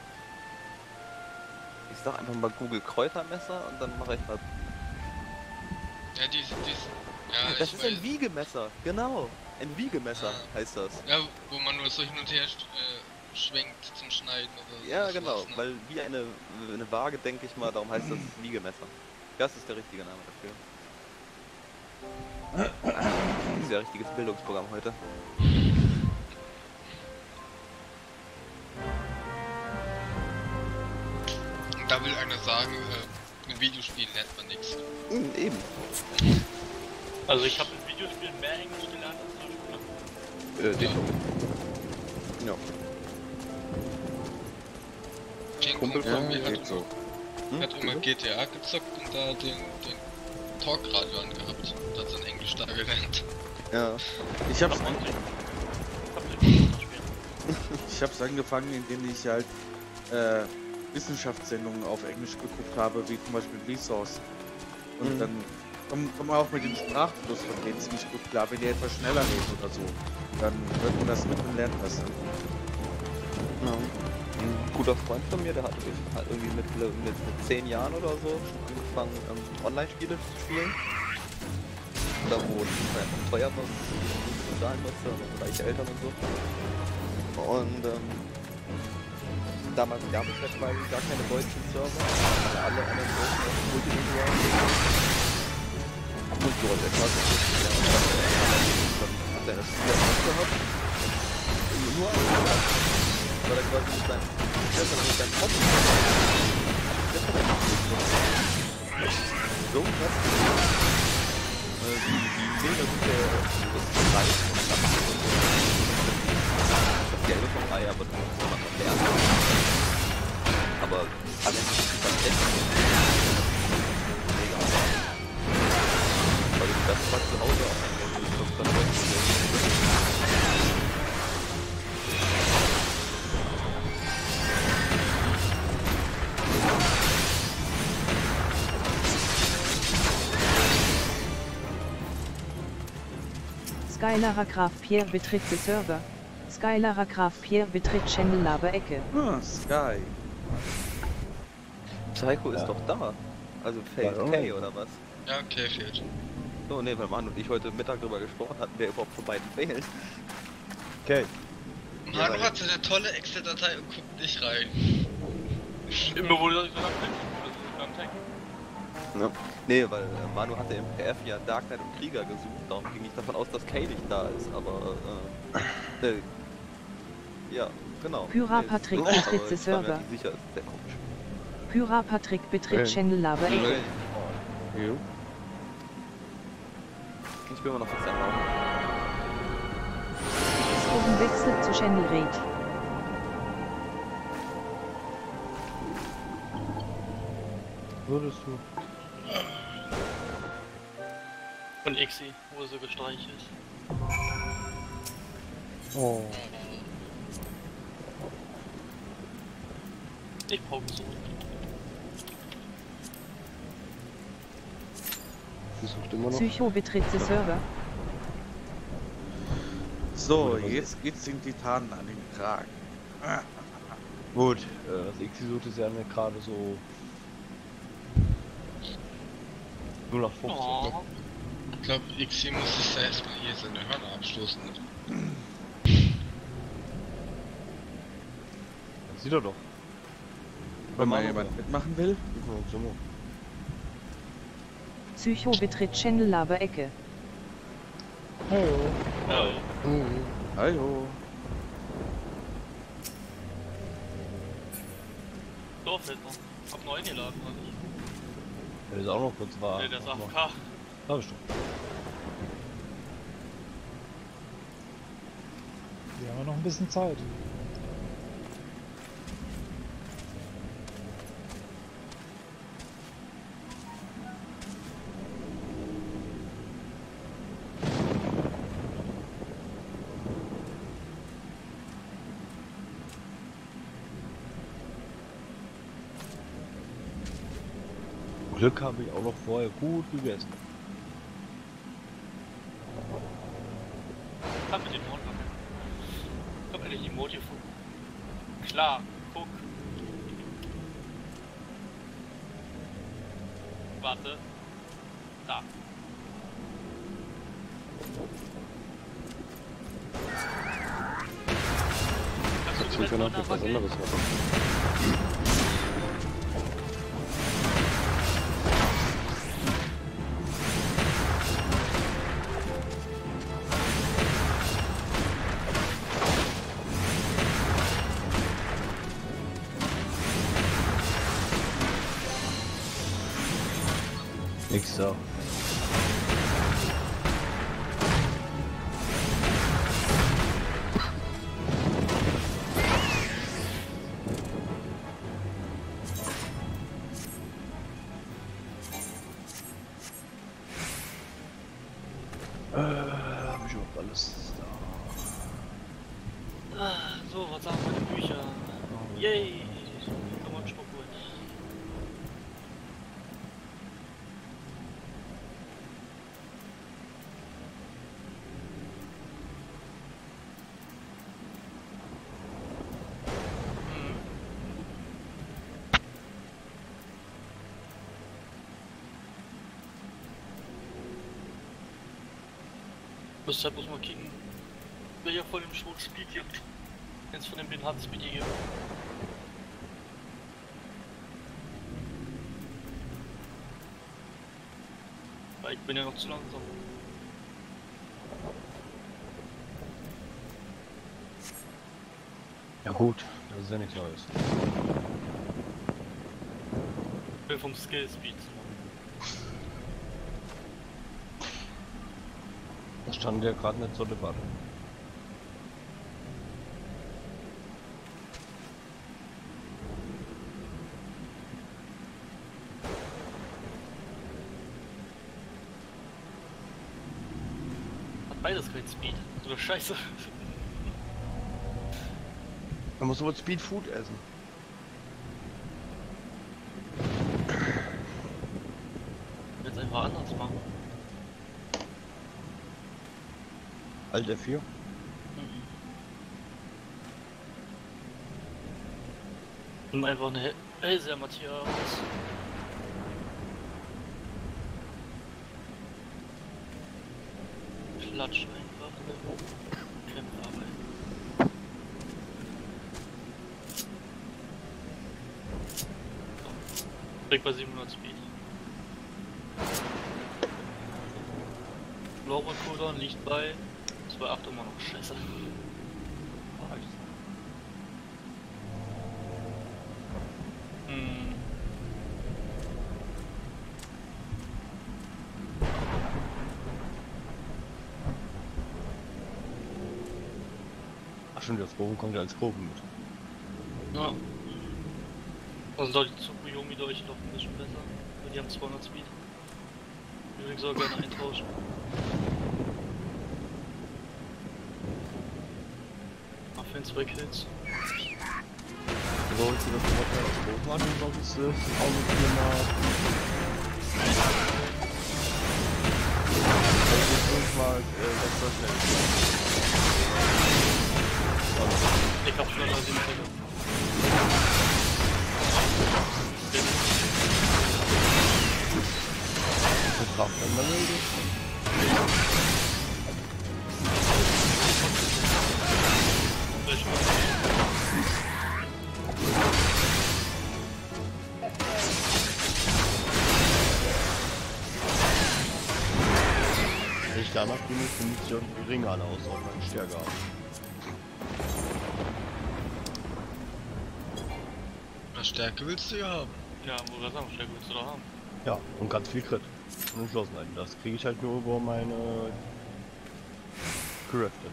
Ich sag einfach mal Google Kräutermesser und dann mache ich mal... Ja, die, die, ja, das ich ist weiß. ein Wiegemesser, genau. Ein Wiegemesser Ah. heißt das. Ja, wo man nur so hin und her äh, schwenkt zum Schneiden oder so. Ja, was genau, war's, ne? weil wie eine, eine Waage, denke ich mal, darum heißt das Wiegemesser. Das ist der richtige Name dafür. Das ist ja ein richtiges Bildungsprogramm heute. Und da will einer sagen, äh, in Videospielen lernt man nichts. Mhm, eben. Also ich habe in Videospielen mehr Englisch gelernt als in der Schule. Äh, den Ja. Kein Kumpel Kumpel von von mir mir hat, geht so. Hm? hat immer G T A gezockt und da den, den Talkradio angehabt und hat sein Englisch da gelernt. Ja. Ich hab's, Hab an, man sich- hab ich nicht gespielt. ich hab's angefangen, indem ich halt äh, Wissenschaftssendungen auf Englisch geguckt habe, wie zum Beispiel Vsauce. Und Mhm. dann kommt komm man auch mit dem Sprachfluss von denen ziemlich gut klar, wenn die etwas schneller reden oder so. Dann hört man das mit und lernt das. Ja. Ein guter Freund von mir, der hat, hat irgendwie mit, mit, mit zehn Jahren oder so schon angefangen, ähm, Online-Spiele zu spielen. Da wo es einfach teuer war, was zahlen musste, also reiche Eltern und so. Und ähm, damals gab es ja quasi gar keine deutschen Server, weil alle anderen Leute multilingual und so hat er quasi ja, dann hat er das Spiel gehabt. Nur ein weil er quasi mit seinem Eltern mit seinem Hobby so krass. Äh, die, die Bilder sind ja das Reich und das Gelbe vom Ei, aber das ist immer noch lernen. Aber alles ist dann echt mega. Weil du das mal zu Hause auch wenn du das dann Skylara Graf Pierre betritt den Server. Skylara Graf Pierre betritt Channel Laber Ecke. Ah, Sky. Psycho ist Ja. doch da. Also Fate Warum? K oder was? Ja, okay, fehlt. So, ne, weil Manu und ich heute Mittag drüber gesprochen hatten, wer überhaupt von beiden fehlt. Okay. Ja, Manu weil- hat so eine tolle Excel-Datei und guckt nicht rein. Immer wurde ich so am Tank. Das ist beim Tank. Ja. Nee, weil äh, Manu hatte im P F ja Dark Knight und Krieger gesucht, darum ging ich davon aus, dass Kay nicht da ist, aber äh, äh ja, genau. Pyra Nee, Patrick so, betritt aber den ich war mir Server. nicht sicher, ist sehr komisch. Pyra Patrick betritt Okay. Channel Laber Ecke. Okay. Jo. Ich bin immer noch fast Raum. Skoben wechselt zu Channel Raid. Würdest du? Und Ixi, wo sie gestreicht ist. Oh. Ich brauche so. Sie sucht immer noch. Psycho betritt den Server. So, jetzt geht's den Titanen an den Kragen. Gut, äh, das X sucht ist ja mir gerade so. null acht fünfzehn. Oh, Ich glaube, Xi muss sich da erstmal hier seine Hörner abstoßen. Das sieht er doch. Wenn mal Manu, jemand mitmachen will. ja, so. Psycho betritt Channel Laber Ecke. ja. Mhm. Hallo. Dorf fällt noch. Hab neu eingeladen, oder nicht? Der ist auch noch kurz war. Nee, der ist A F K. Hab ich doch. Wir haben ja noch ein bisschen Zeit. Glück habe ich auch noch vorher gut gegessen. Kann mit dem Mond machen. Ich hab endlich Emoji gefunden. Klar, guck. Warte. Da. Kannst du Jetzt vielleicht wir mal noch etwas nachher anderes machen. Nix da. Äh, hab ich überhaupt alles da? Ah, so, was sagen meine Bücher? Yay! Komm mal, Schmuck holen. Deshalb muss man kicken, welcher von dem Schwung Speed gibt. Jetzt von dem den hat Speed gegeben. Weil ich bin ja noch zu langsam. Ja gut, das ist ja nichts Neues. Ich bin vom Skill Speed. Das stand ja gerade nicht zur Debatte. Hat beides kein Speed. So eine Scheiße. Man muss wohl Speed Food essen. Jetzt einfach anders machen. Alt F vier. Nimm einfach eine Hellseher-Materie raus. Klatsch einfach. Kämpferarbeit. Direkt bei siebenhundert Speed. Blaubeer-Cooldown liegt bei zwei Komma acht immer noch. Scheiße. Hm. Ach stimmt, das Bogen kommt ja als Proben mit. Ja. Also da die Tsukuyomi durch noch ein bisschen besser. Weil die haben zweihundert Speed. Übrigens auch gerne eintauschen. Auf jeden zwei Kills. So, jetzt das Wort als Proben an und sonst ist es auch mit dir mal. Also fünfmal äh, letzter schnell. Ich hab schneller als die Fälle. Kraft an der Welt. Ich danach bin ich für mich so geringer aus, auch meine Stärke haben. Was Stärke willst du ja haben? Ja, wo wir sagen, Stärke willst du da haben. Ja, und ganz viel Crit. Und Entschlossenheit. Das kriege ich halt nur über meine Crafted.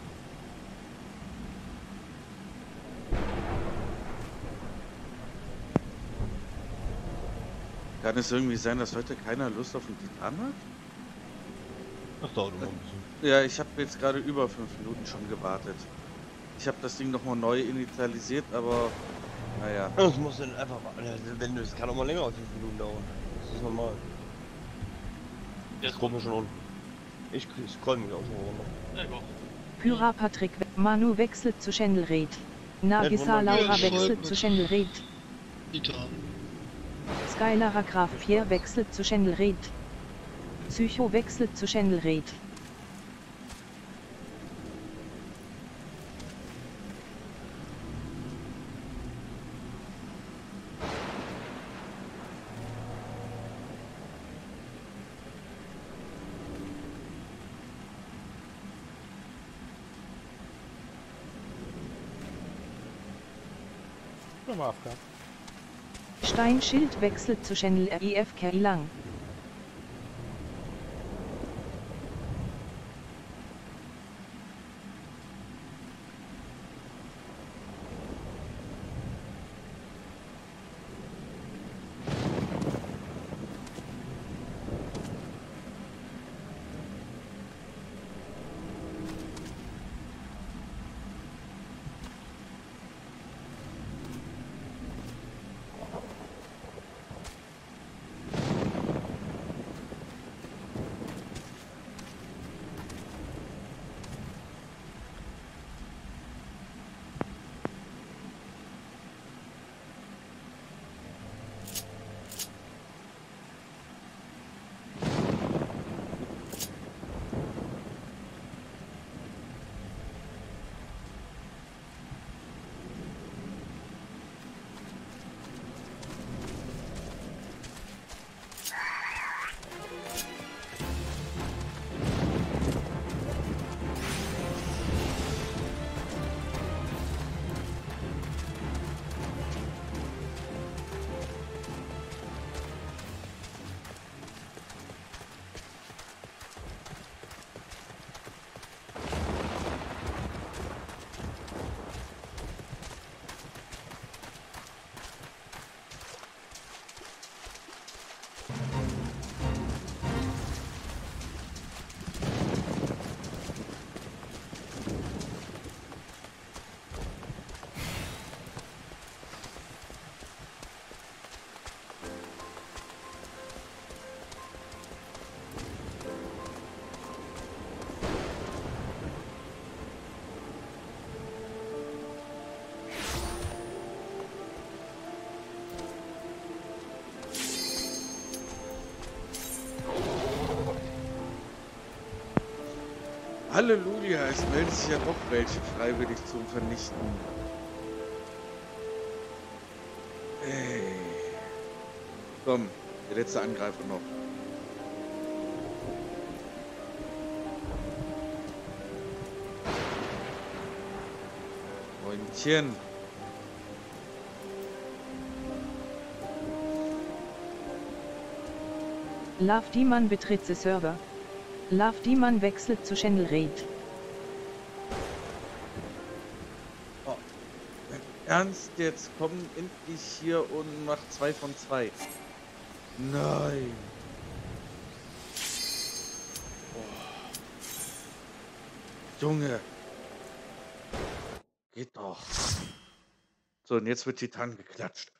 Kann es irgendwie sein, dass heute keiner Lust auf den Titan hat? Das dauert immer ein bisschen. Ja, ich habe jetzt gerade über fünf Minuten schon gewartet. Ich habe das Ding nochmal neu initialisiert, aber naja. Das muss dann einfach mal. Wenn du, es kann auch mal länger als fünf Minuten dauern. Das ist normal. Jetzt Das kommt mir schon unten. Ich, ich scroll mich auch schon runter. Ja, go. Pyra Patrick, Manu wechselt zu Schendelred. Nagisa Ja, Laura ja, wechselt voll zu mit- Schendelred. Titan. Skylara Graf Pierre wechselt zu Schendelred. Psycho wechselt zu Schendelred. Nochmal Afghan. Steinschild wechselt zu Schendel R I F K Lang. Halleluja, es meldet sich ja doch welche freiwillig zum Vernichten. Ey. Komm, der letzte Angreifer noch. Moinchen. Love Demon betritt the Server. Love Demon wechselt zu Channel Raid. Oh. Ernst, jetzt komm endlich hier und mach zwei von zwei. Nein. Oh. Junge. Geht doch. So, und jetzt wird Titan geklatscht.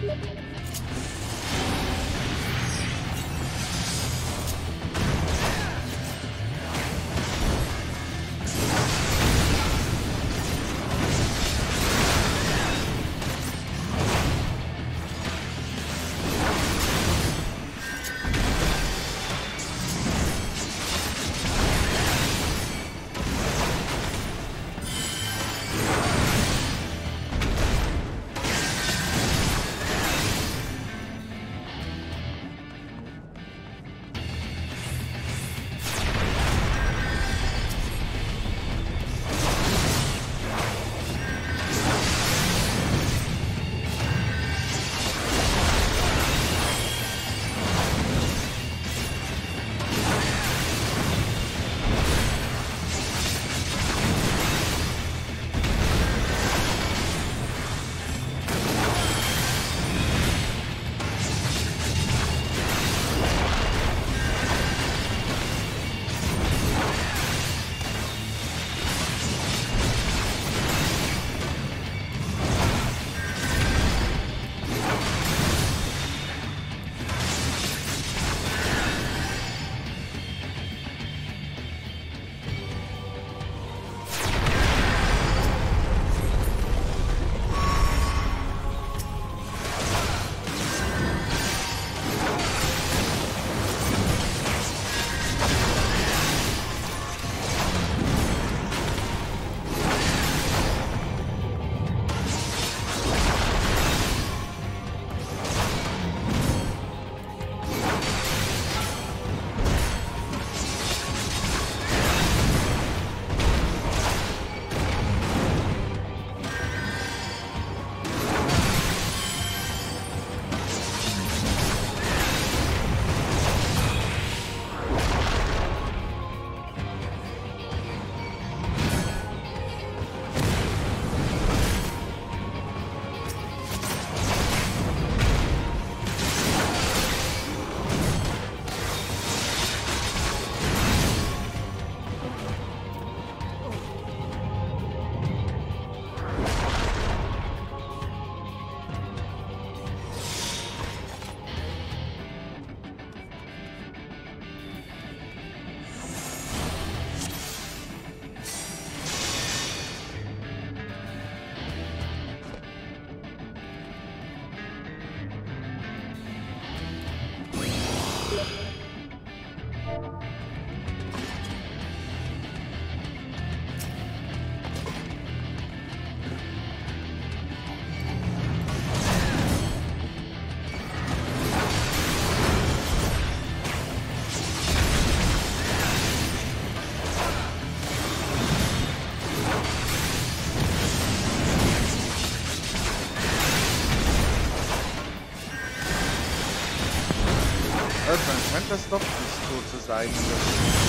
Irgendwann scheint das doch nicht so zu sein, dass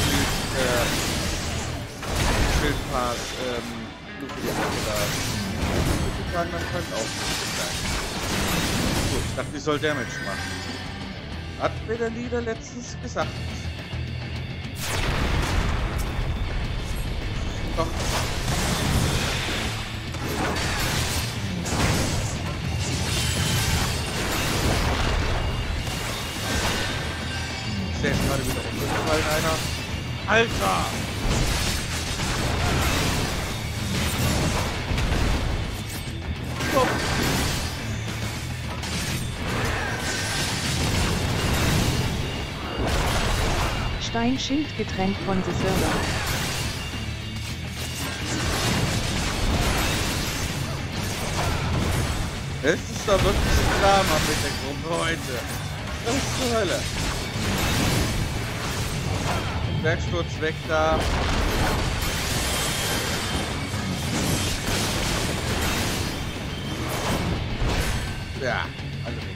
äh, Schildpass ähm, nur für die andere da. Ich würde sagen, das könnte auch nicht so sein. Gut, ich dachte, ich soll Damage machen. Hat mir der Lieder letztens gesagt. Doch. Der ist gerade wieder umgefallen, einer. Alter! Stopp! Steinschild getrennt von The Server. Es ist doch wirklich ein Drama mit der Gruppe heute. Was zur Hölle? Bergsturz weg da. Ja, alle weg.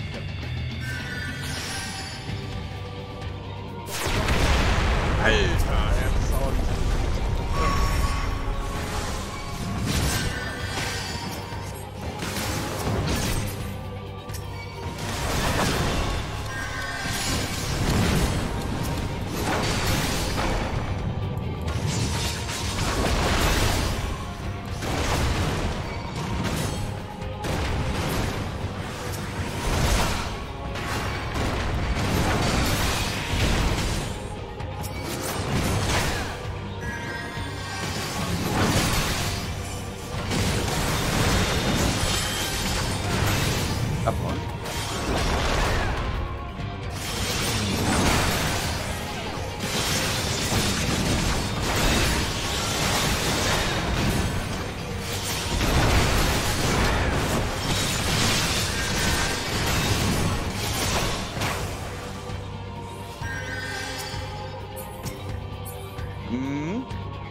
Alter, der Sound. Davon. Hm.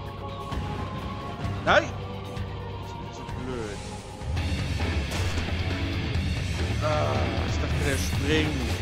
Nein! Das ist so blöd. Ah, ich dachte, der springt.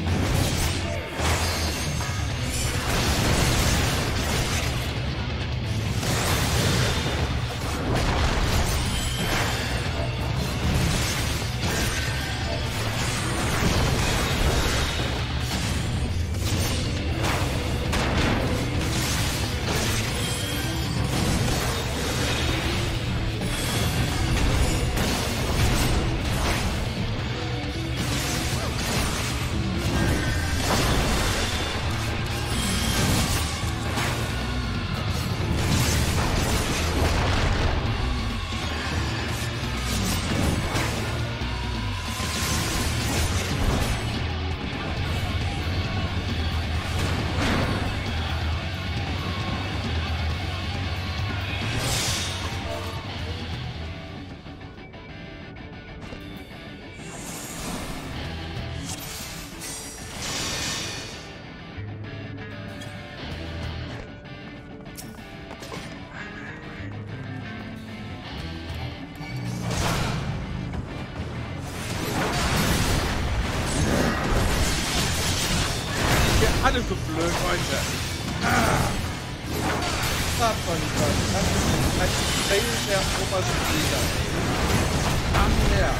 Alle so blöd, Freunde. Ah. Das war nicht was. Das ist ein Fail der Oberspieler. Am Meer.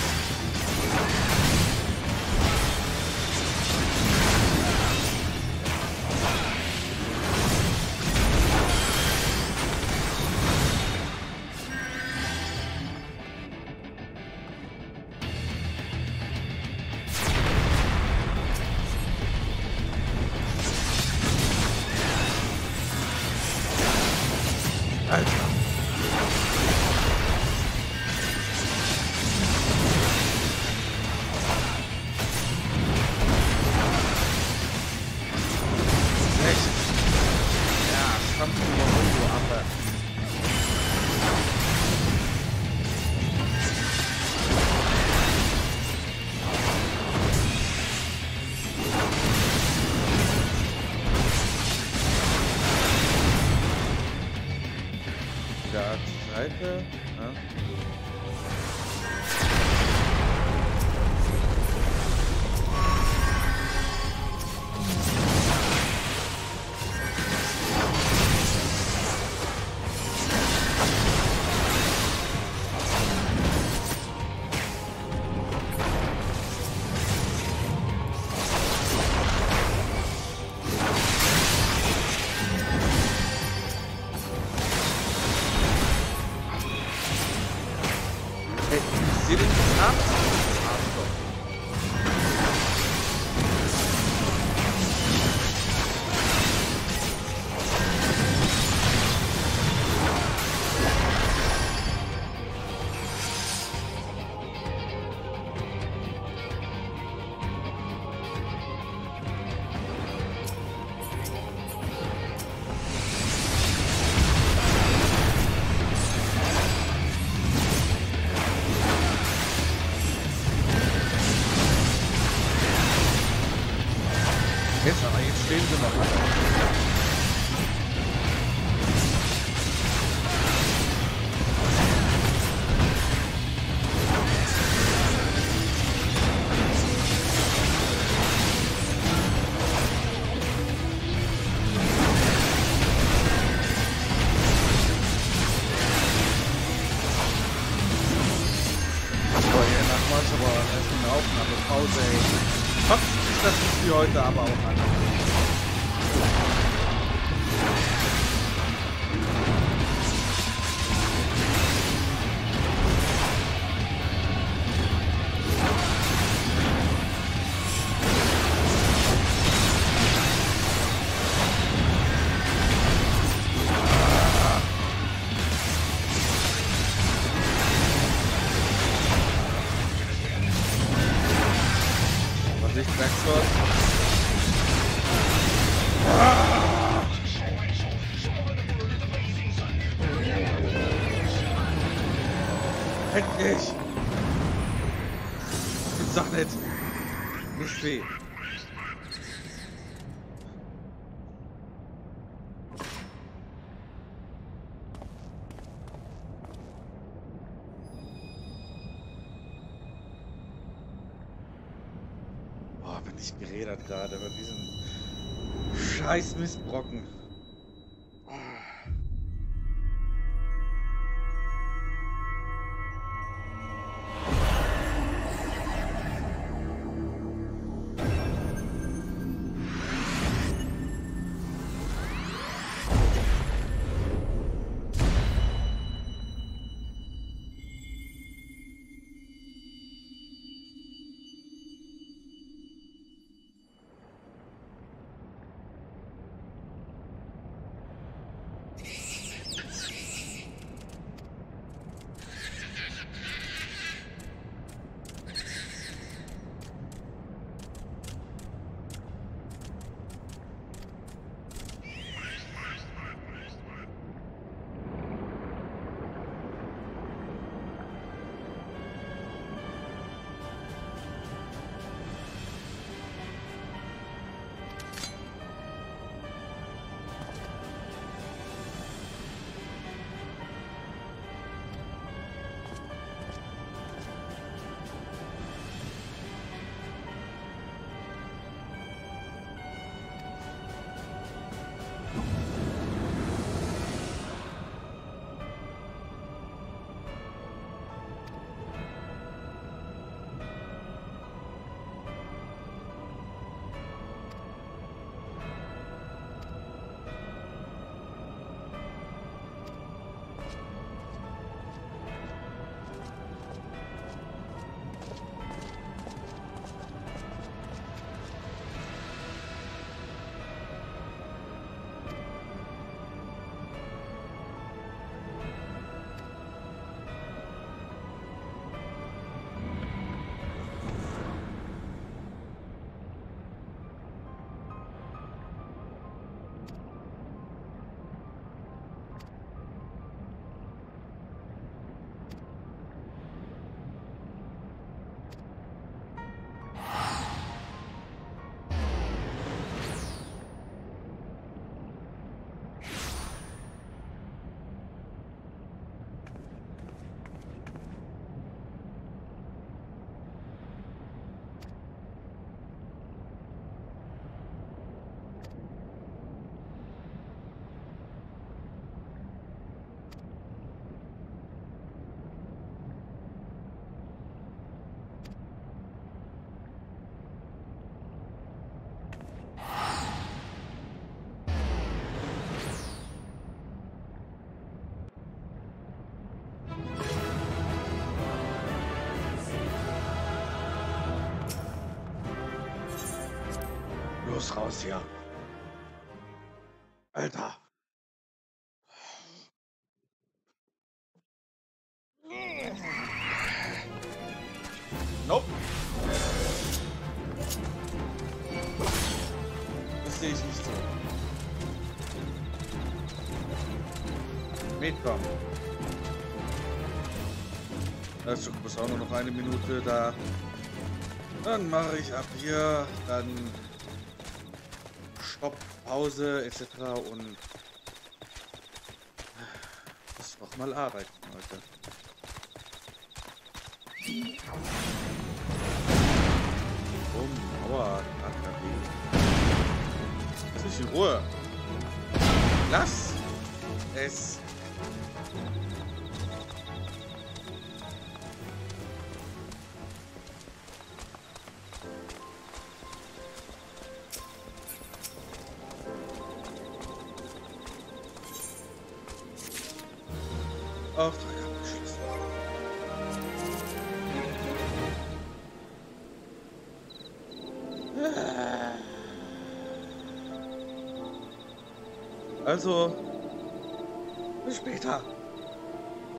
Alter. Echt? Ja, Kampf über Robo, aber... Ja, zur Seite. Ja. Hey, ich sehe den nicht ab. Jetzt aber, jetzt stehen sie noch alle. So, hier nach uns aber erst eine Aufnahmepause, ey. Trotzdem ist das nicht wie heute, aber auch anders. Vorsicht, Werkzeug. Endlich! Gibt's doch nicht. Nicht weh. Boah, bin ich gerädert gerade bei diesen scheiß Mistbrocken. Los, raus hier. Alter. Nope. Das sehe ich nicht so. Mitkommen. Also, du bist auch nur noch eine Minute da. Dann mache ich ab hier, dann Stopp, Pause et cetera und muss noch mal arbeiten, Leute. Bumm, aua, A K B. Lass mich in Ruhe. Lass es. Auftrag abgeschlossen. Also, bis später.